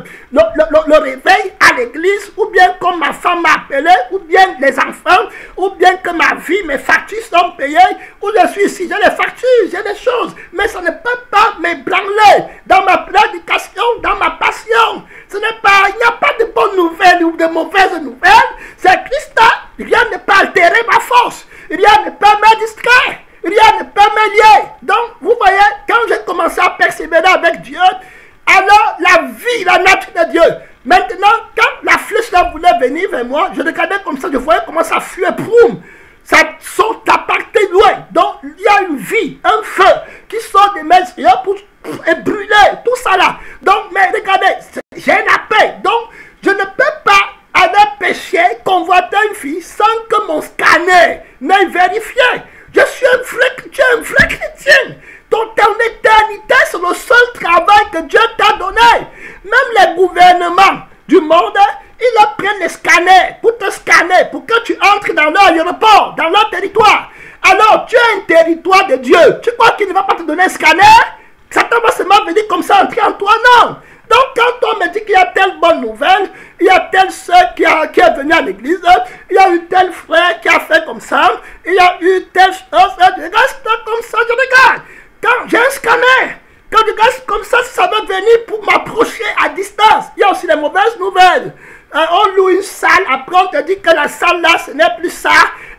le réveil à l'église, ou bien comme ma femme m'a appelé, ou bien les enfants, ou bien que ma vie, mes factures sont payées, ou je suis ici, j'ai les factures, j'ai des choses. Mais ça ne peut pas m'ébranler dans ma prédication, dans ma passion. Ce n'est pas, il n'y a pas de bonnes nouvelles ou de mauvaises nouvelles. C'est Christ. Rien ne peut altérer ma force. Rien ne peut me distraire. Rien ne peut me lier. Donc, vous voyez, quand j'ai commencé à persévérer avec Dieu, alors la vie, la nature de Dieu. Maintenant, quand la flèche là voulait venir vers moi, je regardais comme ça, je voyais comment ça fuyait, poum. Ça saute à partir loin. Donc, il y a une vie, un feu qui sort de mes yeux pour brûler, tout ça là. Donc, mais regardez, j'ai la paix. Donc, je ne peux pas aller pécher, convoiter une fille sans que mon scanner m'ait vérifié. Je suis un vrai chrétien. Ton éternité, c'est le seul travail que Dieu t'a donné. Même les gouvernements du monde, ils prennent les scanners pour te scanner, pour que tu entres dans leur aéroport, dans leur territoire. Alors, tu as un territoire de Dieu. Tu crois qu'il ne va pas te donner un scanner? Satan va seulement venir comme ça entrer en toi, non. Donc, quand on me dit qu'il y a telle bonne nouvelle, il y a telle soeur qui est venue à l'église, il y a eu tel frère qui a fait comme ça, il y a eu telle chose, je reste comme ça, je regarde. Quand j'ai un scanner, quand je reste comme ça va venir pour m'approcher à distance. Il y a aussi les mauvaises nouvelles. On loue une salle, après on te dit que la salle là, ce n'est plus ça,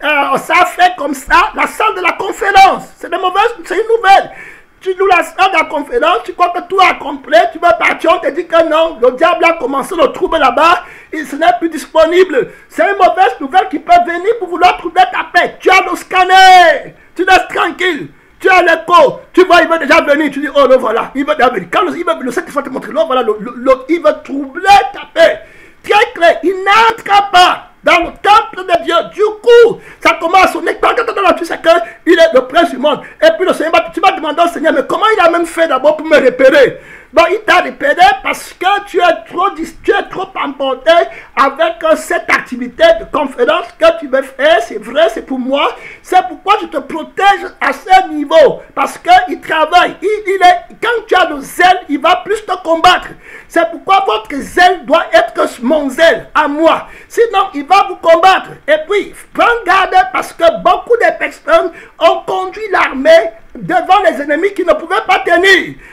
ça fait comme ça, la salle de la conférence. C'est une nouvelle. Tu loues la salle de la conférence, tu crois que tout est complet, tu vas partir, on te dit que non, le diable a commencé le trouble là-bas, et ce n'est plus disponible. C'est une mauvaise nouvelle qui peut venir pour vouloir trouver ta paix. Tu as le scanner, tu restes tranquille, tu as l'écho, tu vois, il va déjà venir, tu dis, oh le voilà, il va déjà venir. Quand il va venir, le Seigneur va te montrer, là, voilà, il va troubler ta paix. Très clair, il n'entre pas dans le temple de Dieu. Du coup, ça commence à sonner. Tu sais qu'il est le prince du monde. Et puis le Seigneur, tu vas demander au Seigneur, mais comment il a même fait d'abord pour me repérer? Bon, il t'a repéré parce que tu es trop emporté avec cette activité de conférence que tu veux faire. C'est vrai, c'est pour moi. C'est pourquoi je te protège à ce niveau. Parce qu'il travaille. Quand tu as le zèle, il va plus te combattre. C'est pourquoi votre zèle doit être mon zèle à moi. Sinon, il va vous combattre. Et puis, prends garde parce que beaucoup de personnes ont conduit l'armée devant les ennemis qui ne pouvaient pas tenir.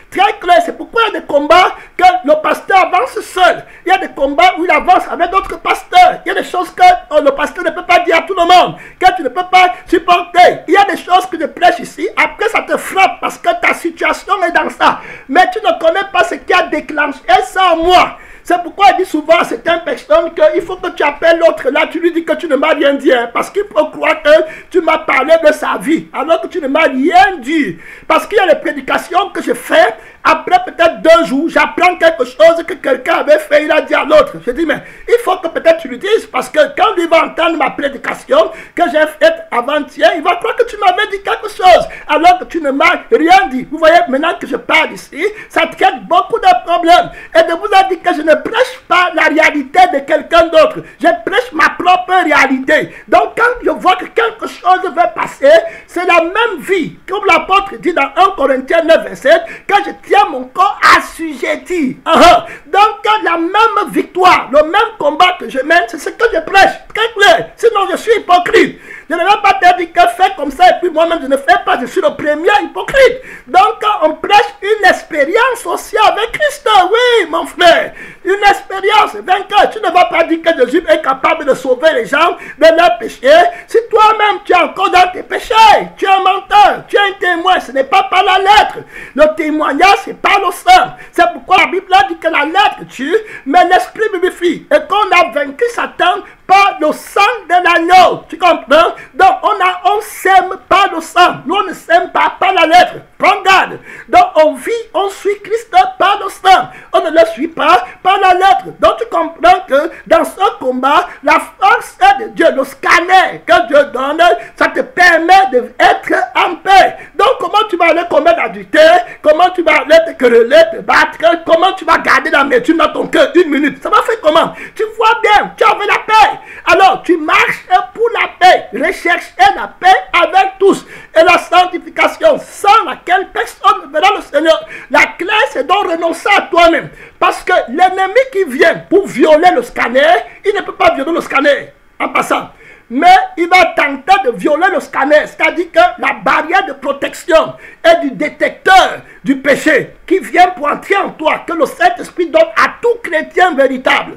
Très clair. C'est pourquoi il y a des combats que le pasteur avance seul. Il y a des combats où il avance avec d'autres pasteurs. Il y a des choses que le pasteur ne peut pas dire à tout le monde, que tu ne peux pas supporter. Il y a des choses que je prêche ici. Après, ça te frappe parce que ta situation est dans ça. Mais tu ne connais pas ce qui a déclenché ça en moi. C'est pourquoi il dit souvent à certaines personnes qu'il faut que tu appelles l'autre là, tu lui dis que tu ne m'as rien dit, hein, parce qu'il faut croire que tu m'as parlé de sa vie, alors que tu ne m'as rien dit. Parce qu'il y a les prédications que je fais, après peut-être 2 jours, j'apprends quelque chose que quelqu'un avait fait, il a dit à l'autre. Je dis, mais il faut que peut-être tu lui dises, parce que quand il va entendre ma prédication que j'ai faite avant-hier, il va croire que tu m'avais dit quelque chose, alors que tu ne m'as rien dit. Vous voyez, maintenant que je parle ici, ça traite beaucoup de problèmes. Et de vous a dit que je ne prêche pas la réalité de quelqu'un d'autre. Je prêche ma propre réalité. Donc quand je vois que quelque chose va passer, c'est la même vie. Comme l'apôtre dit dans 1 Corinthiens 9, 27, quand je tiens mon corps assujetti. Donc quand la même victoire, le même combat que je mène, c'est ce que je prêche. Très clair. Sinon je suis hypocrite. Je ne vais pas te dire que fais comme ça et puis moi-même je ne fais pas. Je suis le premier hypocrite. Donc quand on prêche une expérience aussi avec Christ, oui mon frère, une expérience vainqueur. Tu ne vas pas dire que Jésus est capable de sauver les gens de leurs péchés. Si toi-même tu es encore dans tes péchés, tu es un menteur, tu es un témoin, ce n'est pas par la lettre. Le témoignage, c'est par le sang. C'est pourquoi la Bible dit que la lettre tue, mais l'esprit vivifie. Et qu'on a vaincu Satan par le sang de l'agneau. Tu comprends? Donc on s'aime par le sang. Nous on ne s'aime pas par la lettre. Prends garde. Donc on vit, on suit Christ par le sang. On ne le suit pas par la lettre. Donc tu comprends que dans ce combat, la force de Dieu, le scanner que Dieu donne, ça te permet d'être en paix. Donc comment tu vas aller commettre l'adultère? Comment tu vas aller te quereller, te battre? Comment tu vas garder la médecine dans ton cœur 1 minute? Ça va faire comment? Tu vois bien, tu as la paix. Alors tu marches pour la paix. Recherche la paix avec tous. Et la sanctification sans laquelle personne ne verra le Seigneur. La clé, c'est donc renoncer à toi-même. Parce que l'ennemi qui vient pour violer le scanner, il ne peut pas violer le scanner en passant. Mais il va tenter de violer le scanner, c'est-à-dire que la barrière de protection et du détecteur du péché qui vient pour entrer en toi, que le Saint-Esprit donne à tout chrétien véritable.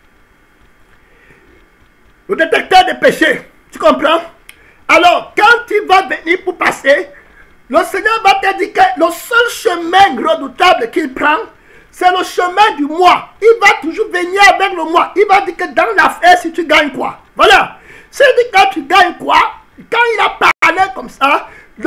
Le détecteur des péchés, tu comprends? Alors, quand il va venir pour passer, le Seigneur va te dire que le seul chemin redoutable qu'il prend, c'est le chemin du moi. Il va toujours venir avec le moi. Il va dire que dans l'affaire, si tu gagnes quoi? Voilà. C'est-à-dire quand tu gagnes quoi? Quand il a parlé comme ça, tu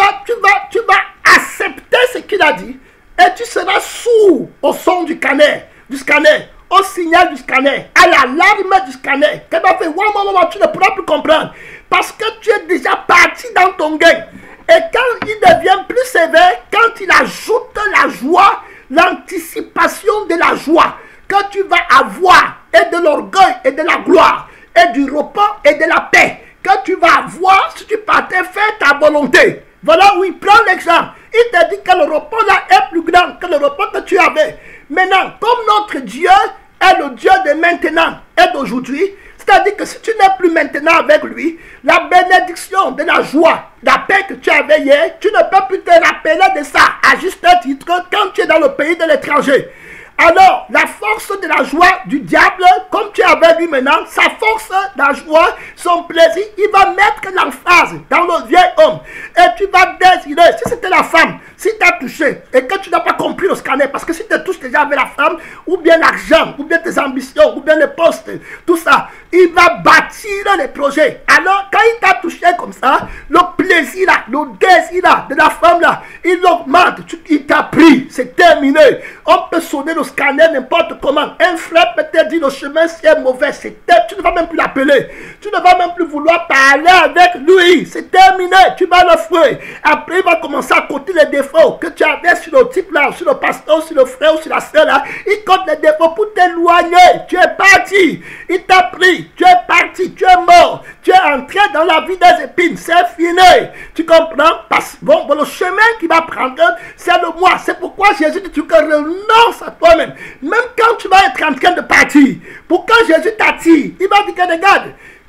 vas accepter ce qu'il a dit et tu seras sourd au son du scanner, au signal du scanner, à l'alarme du scanner. Tu vas faire, tu ne pourras plus comprendre parce que tu es déjà parti dans ton gain. Et quand il devient plus sévère, quand il ajoute la joie, l'anticipation de la joie que tu vas avoir, et de l'orgueil et de la gloire, et du repos et de la paix que tu vas avoir si tu partais faire ta volonté. Voilà où il prend l'exemple. Il te dit que le repos là est plus grand que le repos que tu avais. Maintenant, comme notre Dieu est le Dieu de maintenant et d'aujourd'hui, c'est-à-dire que si tu n'es plus maintenant avec lui, la bénédiction de la joie, la paix que tu avais hier, tu ne peux plus te rappeler de ça à juste titre quand tu es dans le pays de l'étranger. Alors, la force de la joie du diable, comme tu avais vu maintenant, sa force de la joie, son plaisir, il va mettre l'emphase dans le vieil homme. Et tu vas désirer, si c'était la femme, si tu as touché et que tu n'as pas compris le scanner, parce que si tu touches déjà avec la femme, ou bien l'argent, ou bien tes ambitions, ou bien les postes, tout ça, il va bâtir les projets. Alors, quand il t'a touché comme ça, le plaisir là, le désir là, de la femme là, il augmente, il t'a pris, c'est terminé. On peut sonner le scanner n'importe comment. Un frère peut te dire le chemin c'est mauvais, tu ne vas même plus l'appeler. Tu ne vas même plus vouloir parler avec lui. C'est terminé, tu vas le fouer. Après, il va commencer à compter les défauts que tu avais sur le type là, sur le pasteur, sur le frère ou sur la sœur là. Il compte les défauts pour t'éloigner. Tu es parti. Il t'a pris. Tu es parti. Tu es mort. Tu es entré dans la vie des épines. C'est fini. Tu comprends? Bon, le chemin qu'il va prendre, c'est le moi. C'est pourquoi Jésus dit que renonce à toi-même. Même quand tu vas être en train de partir, pour quand Jésus t'attire, il va dire que regarde,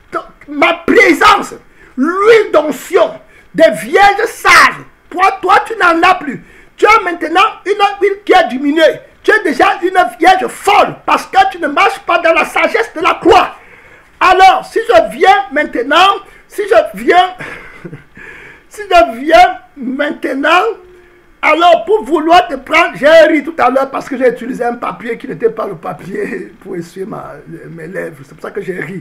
ma présence, l'huile d'onction des vierges sages, toi tu n'en as plus. Tu as maintenant une huile qui a diminué. Tu es déjà une vierge folle parce que tu ne marches pas dans la sagesse de la croix. Alors, si je viens maintenant, si je viens maintenant, alors pour vouloir te prendre, j'ai ri tout à l'heure parce que j'ai utilisé un papier qui n'était pas le papier pour essuyer mes lèvres. C'est pour ça que j'ai ri.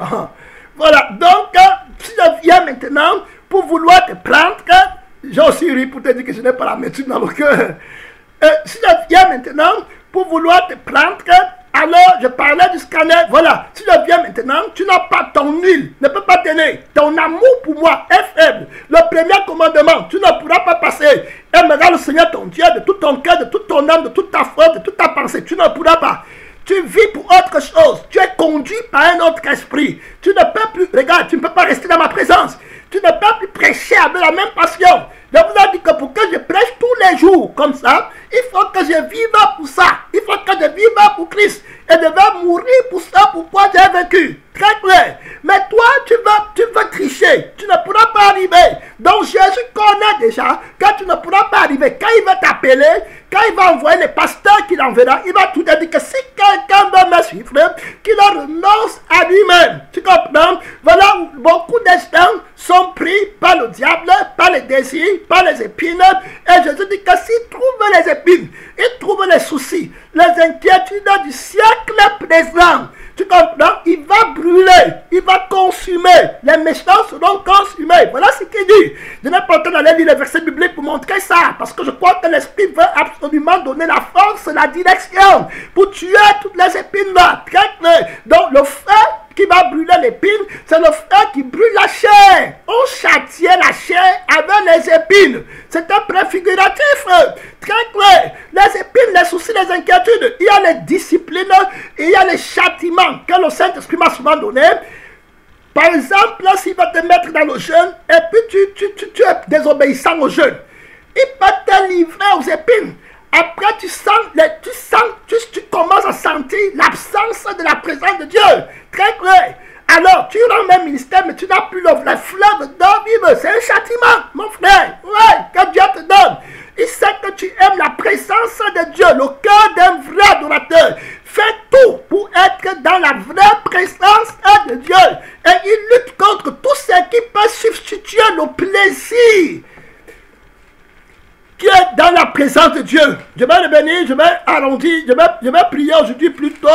Voilà, donc si je viens maintenant pour vouloir te prendre, j'ai aussi ri pour te dire que je n'ai pas la médecine dans le cœur. Si je viens maintenant pour vouloir te prendre, alors je parlais du scanner, voilà, si je viens maintenant, tu n'as pas ton huile, ne peux pas tenir, ton amour pour moi est faible. Le premier commandement, tu ne pourras pas passer. Aimeras le Seigneur ton Dieu de tout ton cœur, de toute ton âme, de toute ta foi, de toute ta pensée, tu ne pourras pas. Tu vis pour autre chose, tu es conduit par un autre esprit. Tu ne peux plus, regarde, tu ne peux pas rester dans ma présence. Tu ne peux plus prêcher avec la même passion. Je vous ai dit que pour que je prêche tous les jours comme ça, il faut que je vive pour ça. Il faut que je vive pour Christ. Et je vais mourir pour ça, pourquoi j'ai vécu. Très clair. Mais toi, tu veux tricher. Tu ne pourras pas arriver. Donc Jésus connaît déjà que tu ne pourras pas arriver. Quand il va t'appeler, quand il va envoyer les pasteurs qu'il enverra, il va tout dire que si quelqu'un veut me suivre, qu'il renonce à lui-même. Tu comprends? Voilà où beaucoup de gens sont pris par le diable, par les désirs, par les épines. Et Jésus dit que s'ils trouvent les épines, ils trouvent les soucis, les inquiétudes du siècle présent. Tu comprends? Il va brûler, il va consumer. Les méchants seront consumés. Voilà ce qu'il dit. Je n'ai pas le temps d'aller lire les versets bibliques pour montrer ça, parce que je crois que l'Esprit veut absolument donner la force, la direction, pour tuer toutes les épines là. Très clair. Donc le feu qui va brûler l'épine, c'est le feu qui brûle la chair. On châtiait la chair avec les épines. C'est un préfiguratif. Très clair. Les épines, les soucis, les inquiétudes. Il y a les disciplines, il y a les châtiments que le Saint-Esprit m'a souvent donné. Par exemple, s'il va te mettre dans le jeûne, et puis tu es désobéissant au jeûne, il peut te livrer aux épines. Après, tu commences à sentir l'absence de la présence de Dieu. Très clair. Alors, tu rends même ministère, mais tu n'as plus le fleuve d'eau vive. C'est un châtiment, mon frère. Ouais, que Dieu te donne. Il sait que tu aimes la présence de Dieu, le cœur d'un vrai adorateur. Fais tout pour être dans la vraie présence de Dieu. Et il lutte contre tout ce qui peut substituer le plaisir qui est dans la présence de Dieu. Je vais le bénir, je vais arrondir, je vais prier aujourd'hui plutôt.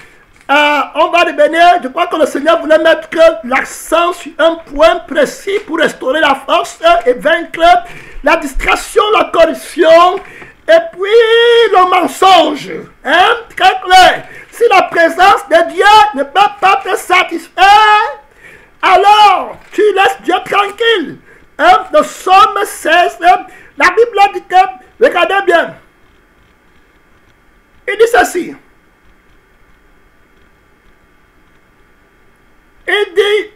On va le bénir. Je crois que le Seigneur voulait mettre l'accent sur un point précis pour restaurer la force et vaincre la distraction, la corruption et puis le mensonge. Hein? Très clair. Si la présence de Dieu ne peut pas te satisfaire, alors tu laisses Dieu tranquille. Hein? Le Psaume 16, la Bible dit que, regardez bien, il dit ceci. Il dit,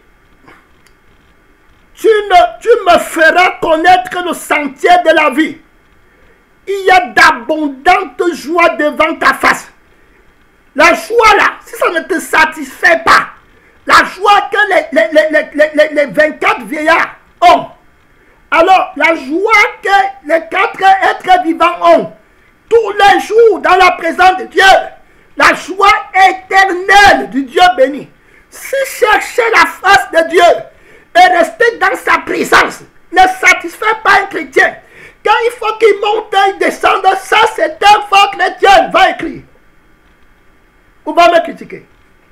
tu me feras connaître le sentier de la vie. Il y a d'abondantes joies devant ta face. La joie là, si ça ne te satisfait pas, la joie que les 24 vieillards ont, alors la joie que les 4 êtres vivants ont, tous les jours dans la présence de Dieu, la joie éternelle du Dieu béni. Si chercher la face de Dieu et rester dans sa présence ne satisfait pas un chrétien, quand il faut qu'il monte et descende, ça c'est un faux chrétien. Va écrire. Ou va me critiquer.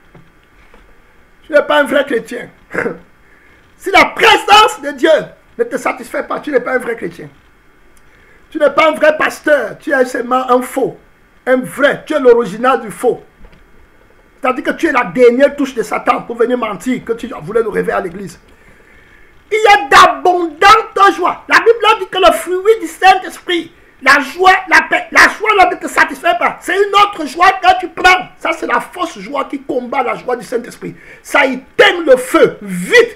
Tu n'es pas un vrai chrétien. Si la présence de Dieu ne te satisfait pas, tu n'es pas un vrai chrétien. Tu n'es pas un vrai pasteur, tu es seulement un faux. Un vrai, tu es l'original du faux. C'est-à-dire que tu es la dernière touche de Satan pour venir mentir que tu voulais nous réveiller à l'église. Il y a d'abondantes joies. La Bible dit que le fruit du Saint-Esprit, la joie, la paix, la joie là ne te satisfait pas. C'est une autre joie que tu prends. Ça, c'est la fausse joie qui combat la joie du Saint-Esprit. Ça éteint le feu vite,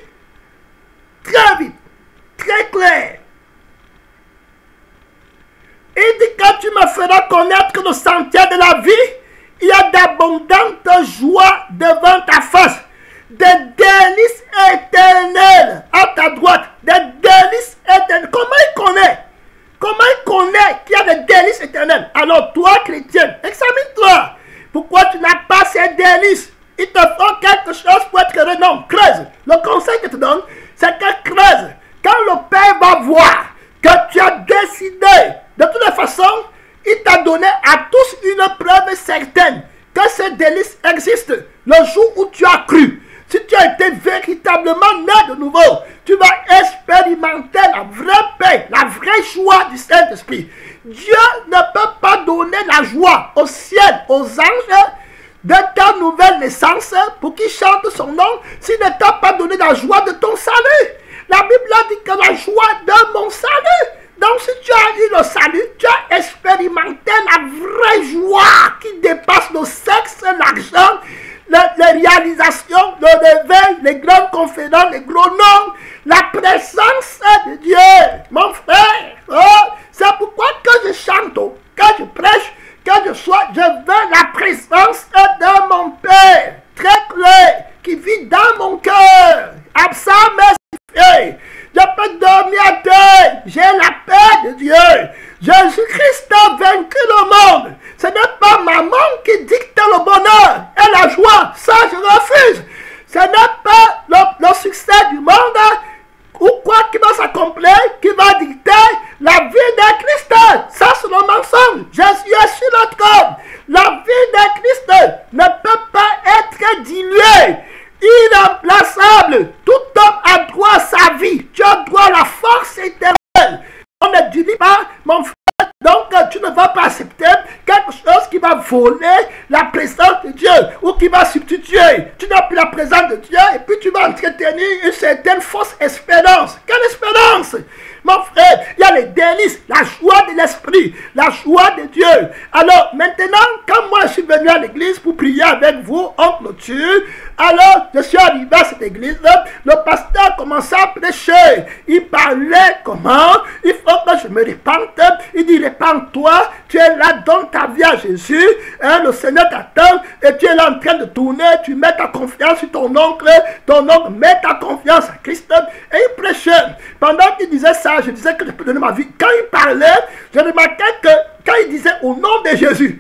très clair. Il dit que tu me feras connaître le sentier de la vie. Il y a d'abondantes joies devant ta face. Des délices éternelles à ta droite. Des délices éternelles. Comment il connaît qu'il y a les délices éternels. Alors toi, chrétien, examine-toi. Pourquoi tu n'as pas ces délices? Il te faut quelque chose pour être heureux. Non, creuse. Le conseil que je te donne, c'est que creuse. Quand le Père va voir que tu as décidé, de toute façon, il t'a donné à tous une preuve certaine que ces délices existent. Le jour où tu as cru, si tu as été véritablement né de nouveau, tu vas expérimenter la vraie paix, la vraie joie du Saint-Esprit. Dieu ne peut pas donner la joie au ciel, aux anges, de ta nouvelle naissance pour qu'ils chantent son nom s'il ne t'a pas donné la joie de ton salut. La Bible dit que la joie de mon salut. Donc si tu as eu le salut, tu as expérimenté la vraie joie qui dépasse le sexe, l'argent, les réalisations, le réveil, les grandes conférences, les gros noms, la présence de Dieu. Mon frère, c'est pourquoi que je chante, que je prêche, que je veux la présence de mon Père, très clair, qui vit dans mon cœur. Absent, merci. Je peux dormir à terre. J'ai la paix de Dieu. Jésus-Christ a vaincu le monde. Ce n'est pas maman qui dicte le bonheur et la joie. Ça, je refuse. Ce n'est pas le succès du monde ou quoi qui va s'accomplir qui va dicter la vie de Christ. Ça, c'est le mensonge. Jésus est sur le trône. La vie de Christ ne peut pas être diluée. Irremplaçable. Tout homme a droit à sa vie. Tu as droit à la force éternelle. On ne diminue pas, mon frère. Donc, tu ne vas pas accepter quelque chose qui va voler la présence de Dieu ou qui va substituer. Tu n'as plus la présence de Dieu et puis tu vas entretenir une certaine fausse espérance. Quelle espérance? Mon frère, il y a les délices, la joie de l'esprit, la joie de Dieu. Alors, maintenant, quand moi je suis venu à l'église pour prier avec vous en clôture, alors je suis arrivé à cette église, le pasteur commençait à prêcher. Il parlait comment? Il faut que je me répande. Il dit, répands-toi, tu es là, donne ta vie à Jésus, hein, le Seigneur t'attend et tu es là en train de tourner, tu mets ta confiance sur ton oncle met ta confiance à Christ. Et il prêchait. Pendant qu'il disait ça, je disais que je peux donner ma vie. Quand il parlait, je remarquais que quand il disait au nom de Jésus,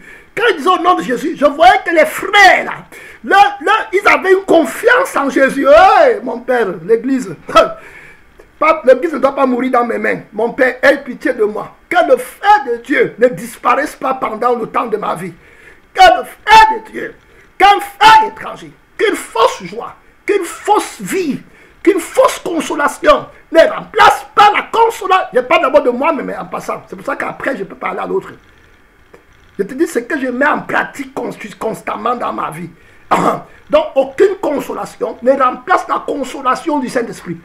je voyais que les frères, ils avaient une confiance en Jésus. Hey, mon père, l'église. L'église ne doit pas mourir dans mes mains. Mon père, aie pitié de moi. Que le feu de Dieu ne disparaisse pas pendant le temps de ma vie. Que le feu de Dieu, qu'un feu étranger, qu'une fausse joie, qu'une fausse vie, qu'une fausse consolation ne remplace pas la consolation. Je parle d'abord de moi, mais en passant. C'est pour ça qu'après, je peux parler à l'autre. Je te dis ce que je mets en pratique constamment dans ma vie. Donc, aucune consolation ne remplace la consolation du Saint-Esprit.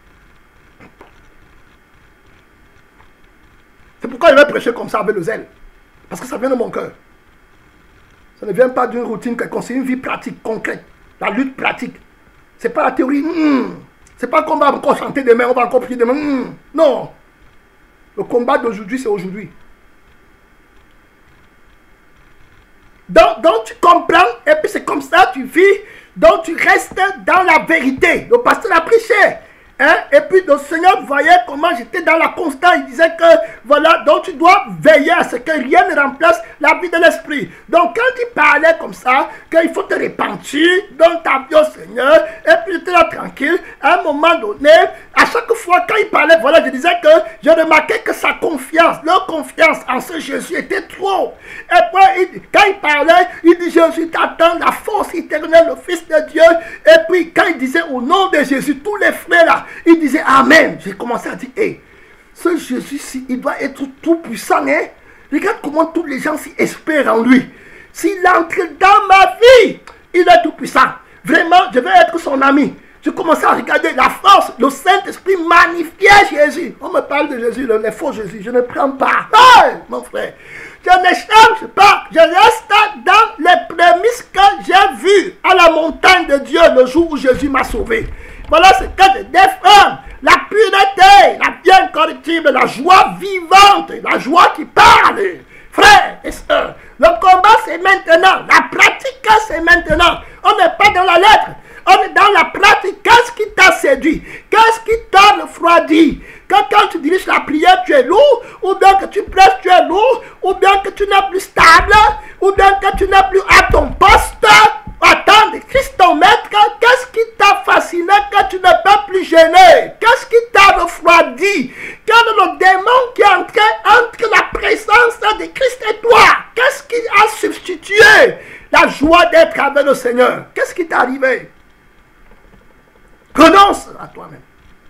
C'est pourquoi je vais prêcher comme ça avec le zèle. Parce que ça vient de mon cœur. Ça ne vient pas d'une routine quelconque, c'est une vie pratique, concrète. La lutte pratique. Ce n'est pas la théorie. C'est pas qu'on va encore chanter demain, on va encore prier demain. Non. Le combat d'aujourd'hui, c'est aujourd'hui. Donc tu comprends, et puis c'est comme ça tu vis, donc tu restes dans la vérité. Le pasteur a prêché. Et puis le Seigneur voyait comment j'étais dans la constance. Il disait que voilà, donc tu dois veiller à ce que rien ne remplace la vie de l'esprit. Donc quand il parlait comme ça, qu'il faut te repentir, donne ta vie au Seigneur, et puis j'étais là tranquille, à un moment donné, à chaque fois quand il parlait, voilà, je disais que je remarquais que sa confiance, leur confiance en ce Jésus était trop. Et puis quand il parlait, il dit Jésus t'attend, la force éternelle, le Fils de Dieu. Et puis quand il disait au nom de Jésus, tous les frères là, il disait Amen. J'ai commencé à dire, ce Jésus-ci, il doit être tout puissant. Hein? Regarde comment tous les gens s'y espèrent en lui. S'il entre dans ma vie, il est tout puissant. Vraiment, je vais être son ami. Je commençais à regarder la force, le Saint-Esprit magnifiait Jésus. On me parle de Jésus, les faux Jésus. Je ne prends pas. Hey, mon frère. Je ne change pas. Je reste dans les prémices que j'ai vues à la montagne de Dieu le jour où Jésus m'a sauvé. Voilà ce que je défends. La pureté, la bien corruptible, la joie vivante, la joie qui parle. Frères et sœurs, le combat c'est maintenant. La pratique c'est maintenant. On n'est pas dans la lettre. On est dans la pratique. Qu'est-ce qui t'a séduit? Qu'est-ce qui t'a refroidi? quand tu diriges la prière, tu es lourd, ou bien que tu prêches, tu es lourd, ou bien que tu n'es plus stable, ou bien que tu n'es plus à ton poste. Attends, Christ ton maître, qu'est-ce qui t'a fasciné que tu ne peux plus gêner? Qu'est-ce qui t'a refroidi? Quel est le démon qui est entré entre la présence de Christ et toi? Qu'est-ce qui a substitué la joie d'être avec le Seigneur? Qu'est-ce qui t'est arrivé? Renonce à toi-même.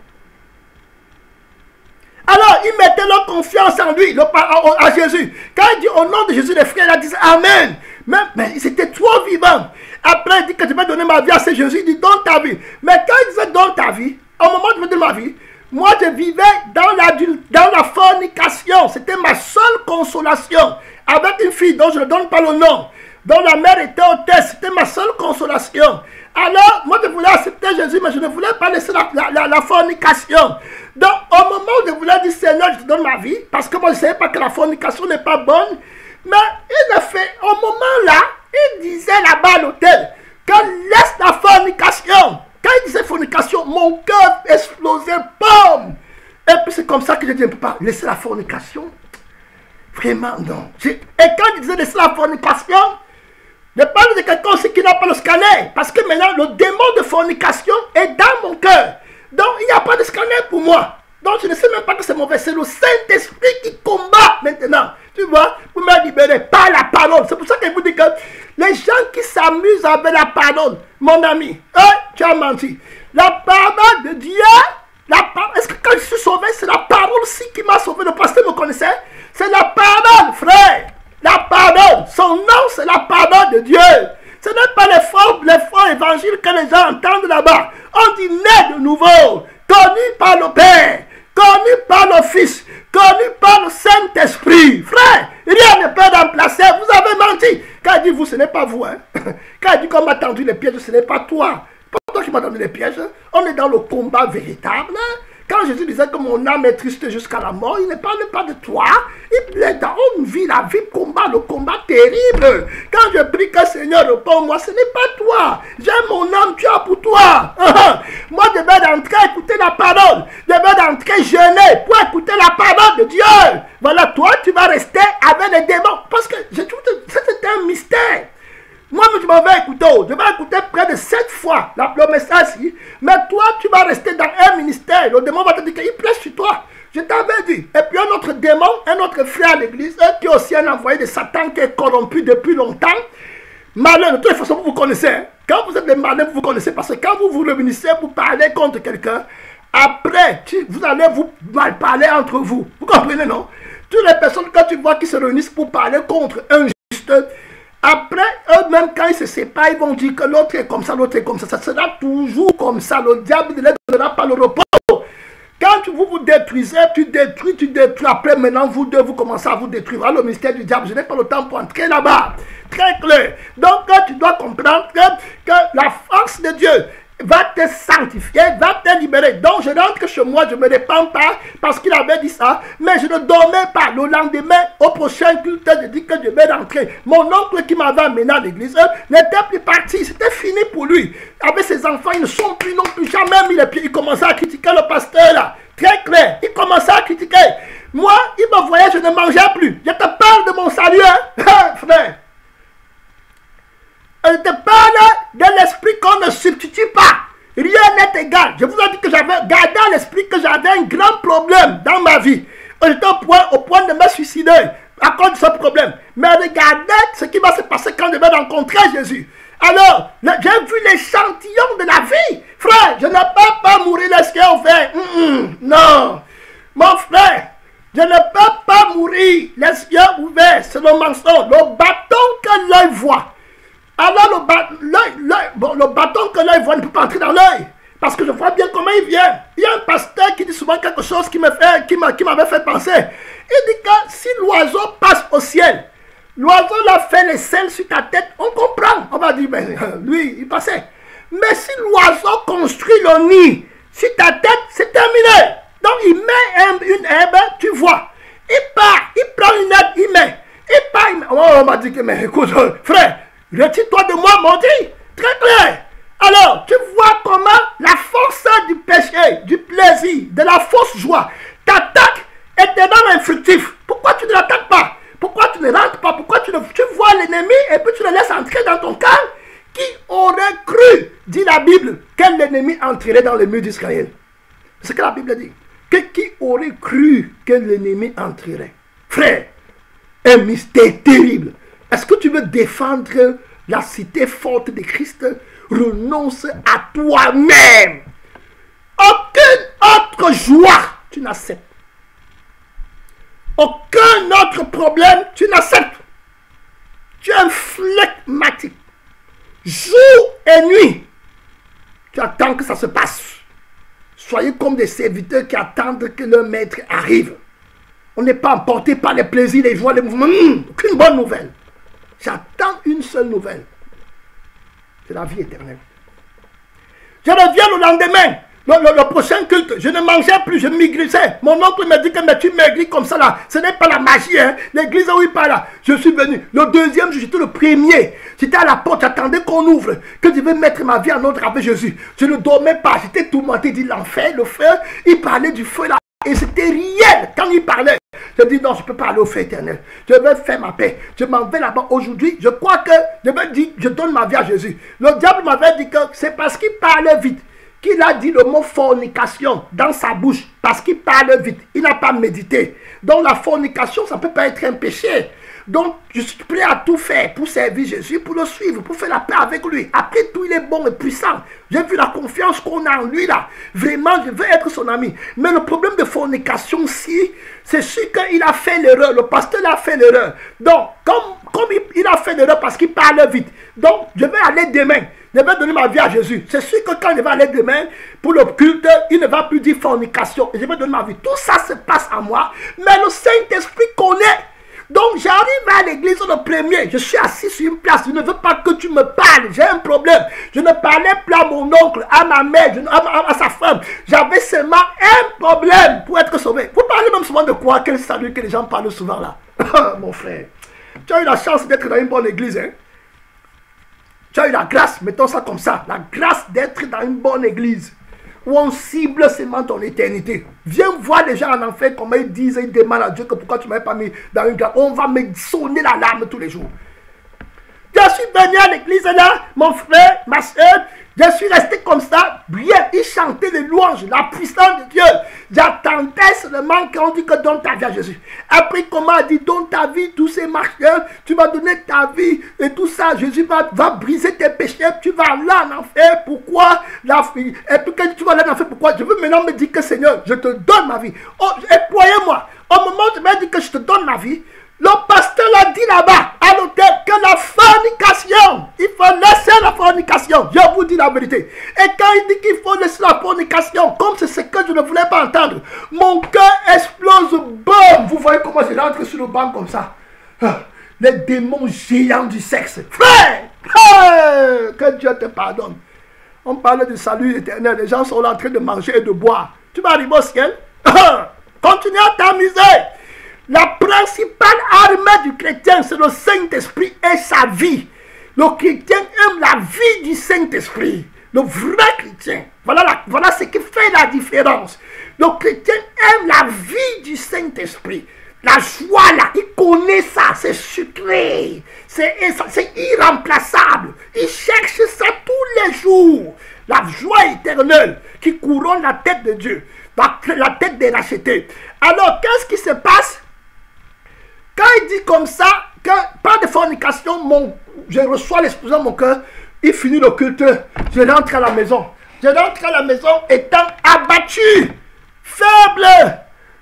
Alors, ils mettaient leur confiance en lui, à Jésus. Quand il dit au nom de Jésus, les frères disent Amen. Mais ils étaient trop vivants. Après, il dit que je vais donner ma vie à ce Jésus. Il dit donne ta vie. Mais quand il disait donne ta vie, au moment où je vais donner ma vie, moi je vivais dans la fornication. C'était ma seule consolation. Avec une fille dont je ne donne pas le nom, dont la mère était hôtesse. C'était ma seule consolation. Alors, moi je voulais accepter Jésus, mais je ne voulais pas laisser la fornication. Donc, au moment où je voulais dire Seigneur, je te donne ma vie, parce que moi je ne savais pas que la fornication n'est pas bonne, mais il a fait, au moment là, il disait là-bas à l'hôtel, que laisse la fornication. Quand il disait fornication, mon cœur explosait, boum. Et puis c'est comme ça que je dis, je ne peux pas laisser la fornication. Vraiment, non. Et quand il disait laisser la fornication, je parle de quelqu'un aussi qui n'a pas le scanner. Parce que maintenant, le démon de fornication est dans mon cœur. Donc, il n'y a pas de scanner pour moi. Donc, je ne sais même pas que c'est mauvais. C'est le Saint-Esprit qui combat maintenant. Tu vois, vous me libérez par la parole. C'est pour ça que je vous dis que les gens qui s'amusent avec la parole, mon ami, tu as menti. La parole de Dieu, est-ce que quand je suis sauvé, c'est la parole-ci qui m'a sauvé? Le pasteur me connaissait. C'est la parole, frère. La parole, son nom, c'est la parole de Dieu. Ce n'est pas les faux évangiles que les gens entendent là-bas. On dit né de nouveau, connu par le Père, connu par le Fils, connu par le Saint-Esprit. Frère, rien ne peut remplacer. Vous avez menti. Quand il dit vous, ce n'est pas vous. Hein? Quand il dit qu'on m'a tendu les pièges, ce n'est pas toi. Pas toi qui m'a tendu les pièges. On est dans le combat véritable. Quand Jésus disait que mon âme est triste jusqu'à la mort, il ne parle pas de toi. Il est dans une vie, la vie combat, le combat terrible. Quand je prie que Seigneur réponds-moi, ce n'est pas toi. J'aime mon âme, tu as pour toi. Moi, je vais rentrer écouter la parole. Je vais rentrer jeûner pour écouter la parole de Dieu. Voilà, toi, tu vas rester avec les démons. Parce que c'est un mystère. Moi, je m'en vais écouter. Je vais écouter près de 7 fois le message ici. Mais toi, tu vas rester dans un ministère. Le démon va te dire qu'il prêche sur toi. Je t'avais dit. Et puis un autre démon, un autre frère à l'église, qui est aussi un envoyé de Satan qui est corrompu depuis longtemps. Malin, de toute façon, vous vous connaissez. Hein? Quand vous êtes des malins, vous vous connaissez. Parce que quand vous vous réunissez pour parler contre quelqu'un, après, vous allez vous mal parler entre vous. Vous comprenez, non? Toutes les personnes, quand tu vois qui se réunissent pour parler contre un juste, après, eux-mêmes, quand ils se séparent, ils vont dire que l'autre est comme ça, l'autre est comme ça. Ça sera toujours comme ça. Le diable ne les donnera pas le repos. Quand vous vous détruisez, tu détruis. Après, maintenant, vous deux, vous commencez à vous détruire. Voilà le mystère du diable. Je n'ai pas le temps pour entrer là-bas. Très clair. Donc, tu dois comprendre que la force de Dieu va te sanctifier, va te libérer. Donc je rentre chez moi, je ne me répands pas parce qu'il avait dit ça, mais je ne dormais pas. Le lendemain, au prochain culte, je dis que je vais rentrer. Mon oncle qui m'avait amené à l'église n'était plus parti, c'était fini pour lui. Avec ses enfants, ils ne sont plus, non plus jamais mis les pieds. Il commençait à critiquer le pasteur là, très clair. Il commençait à critiquer. Moi, il me voyait, je ne mangeais plus. Je te parle de mon salut, hein, frère. Je te parle de l'esprit qu'on ne substitue pas. Rien n'est égal. Je vous ai dit que j'avais gardé à l'esprit que j'avais un grand problème dans ma vie. J'étais au point de me suicider à cause de ce problème. Mais regardez ce qui va se passer quand je vais rencontrer Jésus. Alors, j'ai vu l'échantillon de la vie. Frère, je ne peux pas mourir les yeux ouverts. Non. Mon frère, je ne peux pas mourir les yeux ouverts. C'est le mensonge. Le bâton que l'œil voit. Alors le bâton que l'œil voit ne peut pas entrer dans l'œil. Parce que je vois bien comment il vient. Il y a un pasteur qui dit souvent quelque chose qui m'avait fait penser. Il dit que si l'oiseau passe au ciel, l'oiseau l'a fait les selles sur ta tête, on comprend. On va dire, mais lui, il passait. Mais si l'oiseau construit le nid sur ta tête, c'est terminé. Donc il met une herbe, tu vois. Il part, il prend une herbe, il met. Il part, on m'a dit que, mais écoute, frère, retire-toi de moi, maudit. Très clair. Alors, tu vois comment la force du péché, du plaisir, de la fausse joie Ta attaque est tellement infructif. Pourquoi tu ne l'attaques pas? Pourquoi tu ne rentres pas? Pourquoi tu vois l'ennemi et puis tu le laisses entrer dans ton cœur? Qui aurait cru, dit la Bible, que l'ennemi entrerait dans les murs d'Israël? C'est ce que la Bible dit. Qui aurait cru que l'ennemi entrerait? Frère, un mystère terrible. Est-ce que tu veux défendre la cité forte de Christ? Renonce à toi-même. Aucune autre joie, tu n'acceptes. Aucun autre problème, tu n'acceptes. Tu es un flegmatique. Jour et nuit, tu attends que ça se passe. Soyez comme des serviteurs qui attendent que leur maître arrive. On n'est pas emporté par les plaisirs, les joies, les mouvements. Aucune bonne nouvelle. J'attends une seule nouvelle. C'est la vie éternelle. Je reviens le lendemain. Le prochain culte, je ne mangeais plus, je maigrissais. Mon oncle me dit que mais tu maigris comme ça là. Ce n'est pas la magie, hein. L'église où il parle là. Je suis venu. Le deuxième jour, j'étais le premier. J'étais à la porte, j'attendais qu'on ouvre. Que je vais mettre ma vie en ordre avec Jésus. Je ne dormais pas, j'étais tourmenté. Il dit l'enfer, le feu. Il parlait du feu là. Et c'était réel quand il parlait. Je dis non, je ne peux pas aller au feu éternel. Je vais faire ma paix. Je m'en vais là-bas aujourd'hui. Je crois que je vais dire, je donne ma vie à Jésus. Le diable m'avait dit que c'est parce qu'il parlait vite qu'il a dit le mot fornication dans sa bouche. Parce qu'il parle vite. Il n'a pas médité. Donc la fornication, ça ne peut pas être un péché. Donc je suis prêt à tout faire pour servir Jésus, pour le suivre, pour faire la paix avec lui. Après tout, il est bon et puissant. J'ai vu la confiance qu'on a en lui là. Vraiment, je veux être son ami. Mais le problème de fornication, si, c'est sûr qu'il a fait l'erreur. Le pasteur a fait l'erreur. Donc, comme il a fait l'erreur parce qu'il parle vite. Donc, je vais aller demain. Je vais donner ma vie à Jésus. C'est sûr que quand je vais aller demain pour le culte, il ne va plus dire fornication. Et je vais donner ma vie. Tout ça se passe à moi. Mais le Saint-Esprit connaît. Donc j'arrive à l'église le premier, je suis assis sur une place, je ne veux pas que tu me parles, j'ai un problème. Je ne parlais plus à mon oncle, à ma mère, à sa femme. J'avais seulement un problème pour être sauvé. Vous parlez même souvent de quoi? Quel salut que les gens parlent souvent là. Mon frère, tu as eu la chance d'être dans une bonne église, hein? Tu as eu la grâce, mettons ça comme ça, la grâce d'être dans une bonne église. Où on cible seulement ton éternité. Viens voir les gens en enfer, comment ils disent, ils demandent à Dieu que pourquoi tu ne m'avais pas mis dans une grâce. On va me sonner l'alarme tous les jours. Je suis venu à l'église là, mon frère, ma soeur, je suis resté comme ça, bien, ils chantaient les louanges, la puissance de Dieu. J'attendais seulement qu'on dit que donne ta vie à Jésus. Après, comment a dit, donne ta vie, tous ces marcheurs, tu vas donner ta vie et tout ça, Jésus va briser tes péchés, tu vas là en enfer, pourquoi la fille, et puis quand tu vas là en enfer, pourquoi? Je veux maintenant me dire que Seigneur, je te donne ma vie. Oh, employez-moi. Au moment où tu m'as dit que je te donne ma vie, le pasteur l'a dit là-bas, à l'hôtel, que la fornication, il faut laisser la fornication. Je vous dis la vérité. Et quand il dit qu'il faut laisser la fornication, comme c'est ce que je ne voulais pas entendre, mon cœur explose, boum. Vous voyez comment je rentre sur le banc comme ça. Les démons géants du sexe. Frère, que Dieu te pardonne. On parle du salut éternel. Les gens sont là en train de manger et de boire. Tu vas arriver au ciel. Continue à t'amuser. La principale arme du chrétien, c'est le Saint-Esprit et sa vie. Le chrétien aime la vie du Saint-Esprit. Le vrai chrétien. Voilà ce qui fait la différence. Le chrétien aime la vie du Saint-Esprit. La joie là, il connaît ça, c'est sucré. C'est irremplaçable. Il cherche ça tous les jours. La joie éternelle qui couronne la tête de Dieu. La tête des rachetés. Alors, qu'est-ce qui se passe? Quand il dit comme ça, que pas de fornication, je reçois l'explosion de mon cœur, il finit le culte, je rentre à la maison. Je rentre à la maison étant abattu, faible,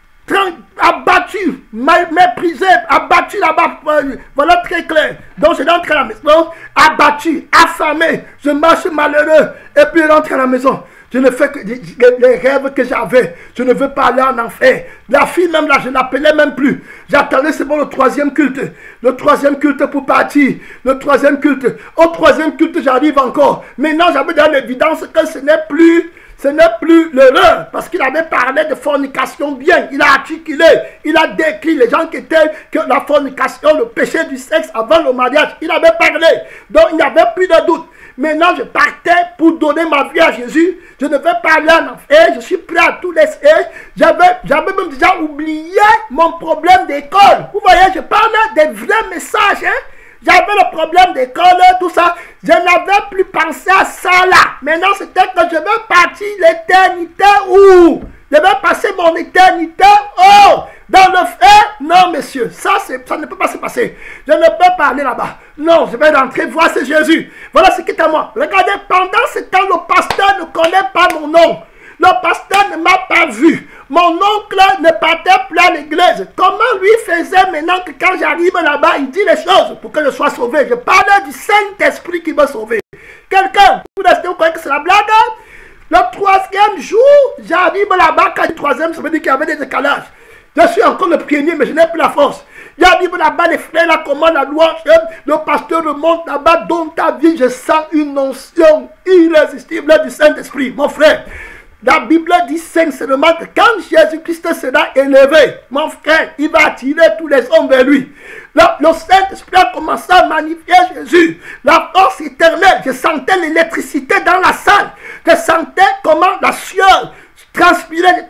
abattu, méprisé, abattu là-bas, voilà très clair. Donc je rentre à la maison, abattu, affamé, je marche malheureux, et puis je rentre à la maison. Je ne fais que les rêves que j'avais. Je ne veux pas aller en enfer. La fille même là, je ne l'appelais même plus. J'attendais c'est bon le troisième culte. Le troisième culte pour partir. Le troisième culte. Au troisième culte, j'arrive encore. Maintenant, j'avais dans l'évidence que ce n'est plus l'erreur. Parce qu'il avait parlé de fornication bien. Il a articulé. Il a décrit les gens qui étaient que la fornication, le péché du sexe avant le mariage. Il avait parlé. Donc, il n'y avait plus de doute. Maintenant, je partais pour donner ma vie à Jésus. Je ne vais pas aller en enfer. Je suis prêt à tout laisser. J'avais même déjà oublié mon problème d'école. Vous voyez, je parle des vrais messages. Hein? J'avais le problème d'école, tout ça. Je n'avais plus pensé à ça là. Maintenant, c'était que je vais partir l'éternité où? Je vais passer mon éternité où? Dans le feu? Non, monsieur. Ça ne peut pas se passer. Je ne peux pas aller là-bas. Non, je vais rentrer voir ce Jésus. Voilà ce qui est à moi. Regardez, pendant ce temps, le pasteur ne connaît pas mon nom. Le pasteur ne m'a pas vu. Mon oncle ne partait plus à l'église. Comment lui faisait maintenant que quand j'arrive là-bas, il dit les choses pour que je sois sauvé? Je parlais du Saint-Esprit qui m'a sauvé. Quelqu'un, vous croyez que c'est la blague? Le 3e jour, j'arrive là-bas. Quand le 3e, ça veut dire qu'il y avait des décalages. Je suis encore le premier, mais je n'ai plus la force. J'arrive là-bas, les frères, la commande, la louange, le pasteur remonte là-bas. Dans ta vie, je sens une onction irrésistible du Saint-Esprit. Mon frère, la Bible dit sincèrement que quand Jésus-Christ sera élevé, mon frère, il va attirer tous les hommes vers lui. Le Saint-Esprit a commencé à magnifier Jésus. La force éternelle, je sentais l'électricité dans la salle. Je sentais comment la sueur transpirait.